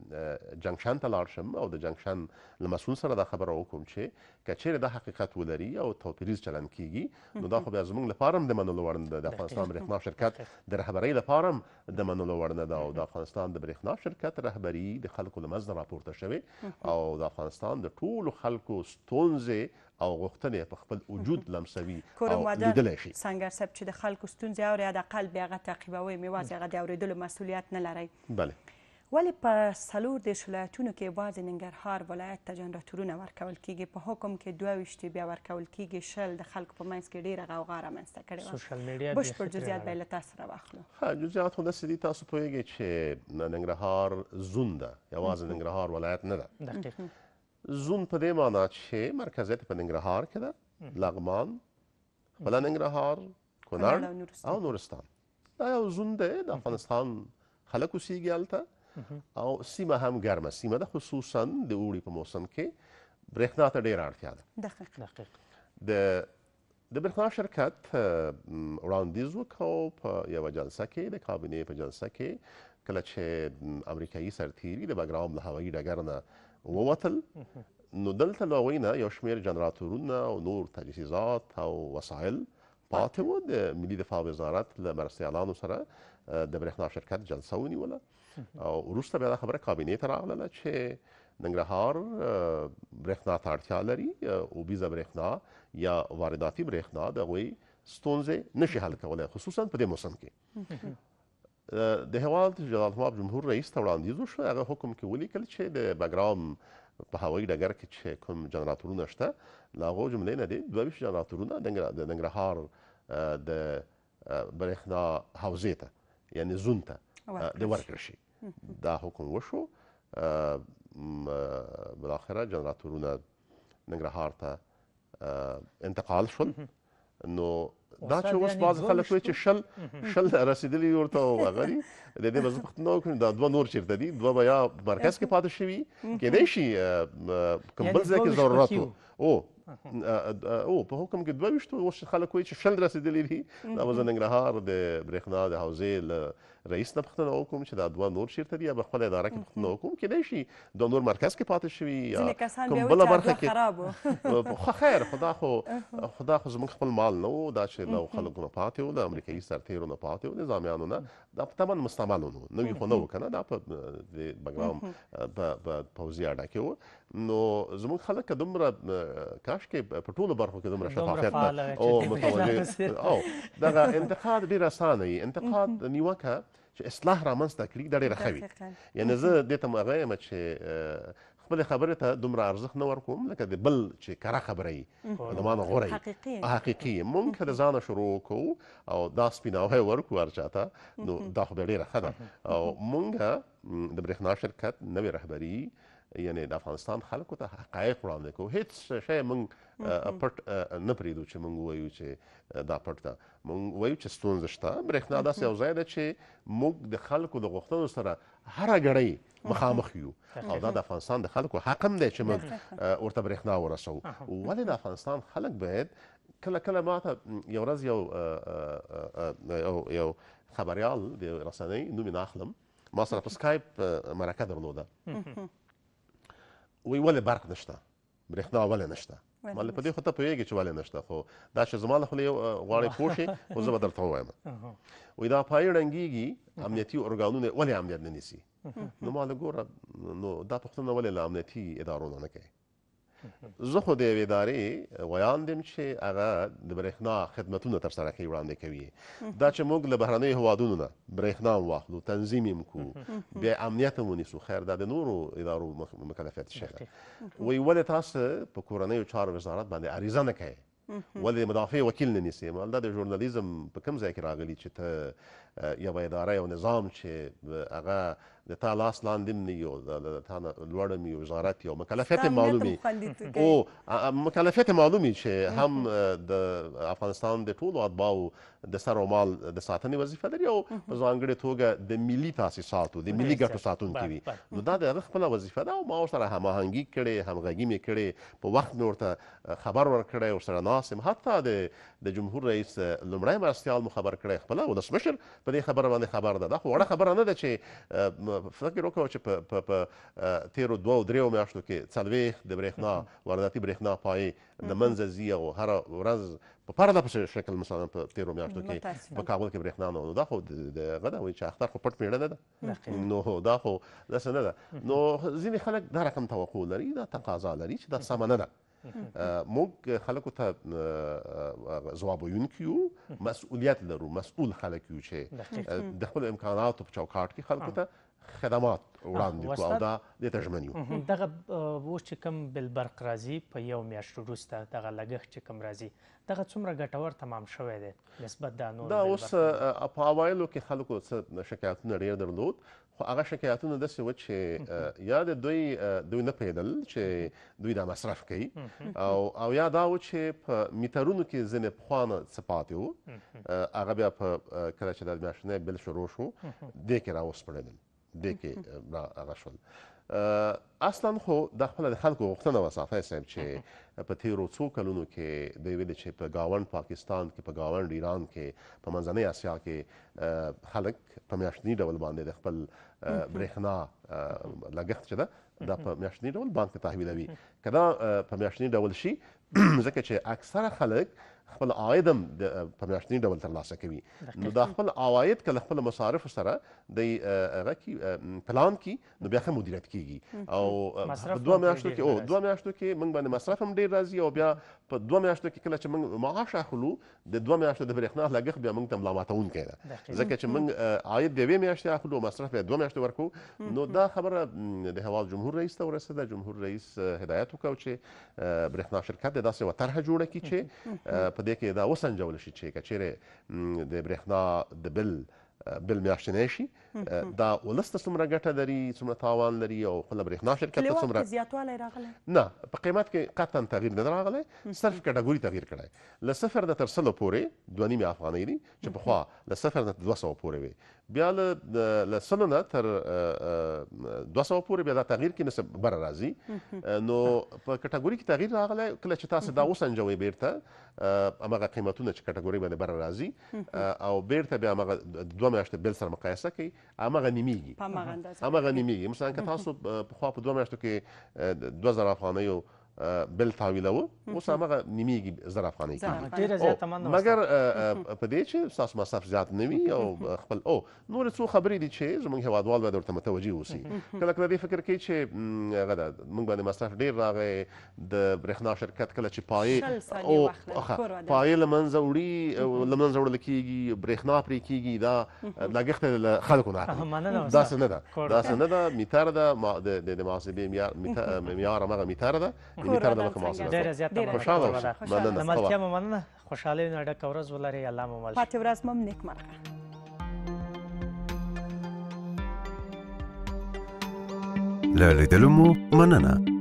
جنکشن ته لاړ شم او د جنکشن له مسؤل سره دا خبره وکړم چې که چیرې دا حقیقت ولري او توپیریز چلند کیږي نو دا خو بیا زموږ لپاره هم د منلو وړ نه ده د افغانستان برېښنا شرکت د رهبرۍ لپاره هم د منلو وړ نه ده او د افغانستان د برېښنا شرکت رهبري د خلکو له منځه راپورته شوې او د افغانستان د ټولو خلکو ستونزې او غوښتنې په خپل وجود لمسوي او لیدلی شي سنګر صاحب چې د خلکو ستونزې اوري حداقل بیا هغه تعقیبوئ یوازې هغه د اورېدلو مسؤلیت نه لرئ بله ولې په 40 ولایتونو کې یوازې ننګرهار ولایت ته جنراتورونه ورکول کیږي په حکم کې 22 بیا ورکول کیږي 10 د خلکو په منځ کې ډېره غوغا رامنځته کړې وه سوشل میډیا بشپړ جزئیات به یې له تاسو سره واخلو ښه جزئیات خو داسې دي تاسو پوهېږئ چې ننګرهار زون ده یوازې ننګرهار ولایت نه ده دقیق زون په دې معنا چې مرکزیت په ننګرهار کې ده لغمان خپله ننګرهار کونړ او نورستان دا یو زون دی د افغانستان خلک اوسېږي هلته او سیمه هم ګرمه سیمه ده خصوصا د اوړي په موسم کې برېښنا ته ډېره اړتیا ده دقیق د برېښنا شرکت وړاندیز وکړو په یوه جلسه کې د کابینې په جلسه کې کله چې امریکایي سرتیري د بګرام له هوایي ډګر نه ووتل نو دلته له هغوی نه یو شمېر جنراتورونه او نور تجهیزات او وسایل پاتې وو د ملي دفاع وزارت له مرستیالانو سره د برېښنا شرکت جلسه ونیوله او وروسته بیا دا خبره کابینې ته راغله چې ننګرهار برېښنا ته اړتیا لري اوبیزه برېښنا یا وارداتي برېښنا د هغوی ستونزې نشي حل کولی خصوصا په دې موسم کې د هېواد جلالالمآب جمهور رئیس ته وړاندیز وشو هغه حکم کې ولیکل چې د بګرام په هوایي ډګر کې چې کوم جنراتورونه شته له هغو جملې نه دي 22 جنراتورونه د ننګرهار د برېښنا حوزې ته یعنې زون ته د ورکړل شي دا حکم وشو بالاخره جنراتورونه ننګرهار ته انتقال شول نو دا چې اوس بعض خلک وایي چې شل رسېدلي ورته هغه دي د دې به زه پوښتنه وکړم دا 2 نور چېرته دي 2 به یا مرکز کې پاتې شوي کیدای شي کوم بل ځای کې ضرورت و او په حکم کې 22 اوس خلک وایي چې 10 رسېدلي دي دا به زه ننګرهار د برېښنا د حوزې له رئیس نه پوښتنه وکړم چې دا 2 نور چېرته دي یا به خپله اداره کې پوښتنه وکړم کیدای شي 2 نور مرکز کې پاتې شوي یا کوم بله برخه کې خو خیر خو دا خو زموږ خپل مال نه و دا چې له خلکو نه پاتې و له امریکایي سرتیرو نه پاتې و نظامیانو نه دا طبعا مستعمل و نوي خو نه و که نه دا په د بګرام په پوځي اډه کې و نو زموږ خلک که دومره کاشکې په ټولو برخو کې دومره شفافیت او متوجه او دغه انتقاد ډېر اسانه وي انتقاد نیوکه چې اصلاح رامنځته کړي دا ډېره ښه وي یعنې زه دې ته هغه یم چې خپلې خبرې ته دومره ارزښت نه ورکوم لکه د بل چې کره خبره وي د ما نه غوره حقیقي مونږ که د ځانه شروع کوو او دا سپیناوی ورکړو هر چا ته نو دا خو بیا ډېره ښه ده او مونږ د برېښنا شرکت نوې رهبري یعنې د افغانستان خلکو ته حقایق وړاندې کوو هېڅ شی موږ پټ نه پرېږدو چې موږ ووایو چې دا پټ ده موږ وایو چې ستونزه شته برېښنا داسې یو ځای ده چې موږ د خلکو د غوښتنو سره هره ګړۍ مخامخ یو او دا د افغانستان د خلکو حق هم دی چې موږ ورته برېښنا ورسوو ولې د افغانستان خلک باید کله کله ما ته یو ورځ یو خبریال د رسنۍ نوم یې نه اخلم ما سره په سکایپ مرکه درلوده وی ولې برق نشته برېښنا ولې نشته مالې په دې خو ته پوهېږې چې ولې نشته خو دا چې زما له خولې غواړې پوه شې خو زه به درته ووایم وایي دا پایې ړنګېږي امنیتي ارګانونه ولې امنیت نه نیسي نو ما له ګوره نو دا پوښتنه ولې له امنیتي ادارو نه کوي زه خو د یوې ادارې ویان یم چې هغه د برېښنا خدمتونه ترسره کوي وړاندې کوي دا چې موږ له بهرنیو هېوادونو نه برېښنا هم واخلو تنظیم یې کړو بیا امنیت هم ونیسو خیر دا د نورو ادارو مکلفیت شی ده وایي ولې تاسو په کورنیو چارو وزارت باندې عریضه نه کوئ ولې د مدافع وکیل نه نیسئ دا د ژورنالیزم په کوم ځای کې راغلي چې ته یوه اداره یو نظام چې هغه د تا لاس لاندې هم نه وي او د تا نه لوړ هم وي وزارت یو مکلفیت یې معلوم وي او مکلفیت یې معلوم وي چې هم د افغانستان د ټولو اتباعو د سر او مال د ساتنې وظیفه لري او په ځانګړې توګه د ملي تاسیساتو د ملي ګټو ساتونکي وي نو دا د هغه خپله وظیفه ده او ما ورسره هماهنګي کړې همغږي مې کړې په وخت مې ورته خبر ورکړی ورسره ناست یم حتی د جمهور رئیس لومړی مرستیال مو خبر کړی خپله ولسمشر په دې خبره باندې خبر ده دا خو وړه خبره نه ده چې فکر وکړو چې په تېرو 2-3 میاشتو کې 40 د برېښنا وارداتي برېښنا پایې له منځه ځي او هره ورځ په پرله پسې شکل مثلا په تېرو میاشتو کې په کابل کې برېښنا نه و دا خو دغه ده وایي چې اختر خو پټ میړه نه ده نو دا خو داسې نه ده نو ځینې خلک دا رقم توقع لري دا تقاضا لري چې دا سمه نه ده موږ خلکو ته ځواب ویونکي یو مسؤلیت لرو مسؤول خلک یو چې د خپلو امکاناتو په چوکاټ کې خلکو ته خدمات وړاندې کړو او دا دې ته ژمن یو دغه اوس چې کوم بالبرق راځي په یو میاشت وروسته دغه لګښت چې کوم راځي دغه څومره ګټور تمام شوی دی نسبت دا نور دا اوس په اوایلو کې خلکو څه شکایتونه ډېر درلود خو هغه شکایتونه داسې وه چې یا د دوی نه پوهېدل چې دوی دا مصرف کوي او یا دا و چې په میټرونو کې ځینې پخوانه څه پاتې وو هغه بیا په کله چې د میاشتنی بل شروع شو دې کې راوسپړېدل دې کې هغه شول اصلا خو د خپله د خلکو غوښتنه وه صافی صاحب چې په تېرو څو کلونو کې دوی ویلي چې په ګاونډ پاکستان کې په ګاونډ ایران کې په منځنۍ اسیا کې خلک په میاشتني ډول باندې د خپل برېښنا لګښت چې ده دا په میاشتني ډول بانک ته تحویلوي که دا په میاشتني ډول شي ځکه چې اکثره خلک خپل عاید هم په میاشتني ډول ترلاسه کوي نو دا خپل عواید که له خپلو مصارفو سره د هغه کې پلان کي نو بیا ښه مدیریت کیږي او په 2 میاشتو کې 2 میاشتو کې موږ باندې مصرف هم ډېر راځي او بیا په 2 میاشتو کې کله چې موږ معاش اخلو د 2 میاشتو د برېښنا لګښت بیا موږ ته ملا ماتونکی ده ځکه چې موږ عاید د 2 میاشتې اخلو مصرف بیا 2 میاشتې ورکوو نو دا خبره د هېواد جمهور رئیس ته ورسېده جمهور رئیس هدایت وکړو چې برېښنا شرکت د داسې یوه طرحه جوړه کړي چې په دې کې دا وسنجول شي چې که چیرې د برېښنا د بل میاشتنی شي دا ولس ته څومره ګټه لري څومره تاوان لري او خپله برېښنا شرکت ته څومره زیاتوالی راغلی نه په قیمت کې قطعا تغییر نه راغلی صرف کټګوري تغییر کړی له 0 نه تر 100 پورې 2.5 افغانۍ دي چې پخوا له 0 نه 200 پورې وي بیا له 100 نه تر 200 پورې بیا دا تغییر کې نسب بره راځي نو په کټګوري کې تغییر راغلی کله چې تاسو دا وسنجوئ بیرته هماغه قیمتونه چې کټګوري باندې بره راځي او بیرته بیا هماغه 2 میاشتې بل سره مقایسه کوي هماغه نیمیږي مثلا که تاسو پخوا په 2 میاشتو کې 2000 افغانیو بل تحویلوه اوس هماغه نیمیږي 1000 افغانۍ کېږي مګر په دې چې ستاسو مصرف زیات نه وي او خپل نورې څو خبرې دي چې زموږ هېوادوال باید ورته متوجه اوسي کله کله دې فکر کوي چې هغه ده موږ باندې مصرف ډېر راغی د برېښنا شرکت کله چې پایې له منځه وړل کېږي برېښنا پرې کېږي دا لګښت له خلکو نه اخلي داسې نه ده میټر ده د محاسبې معیار هماغه میټر ده ډېره زیاته ملتیا مو مننه خوشحالۍ نه ډکه ورځ ولرئ الله مو مل شي پاتې ورځ مو نیکمرغه له لیدلو مو مننه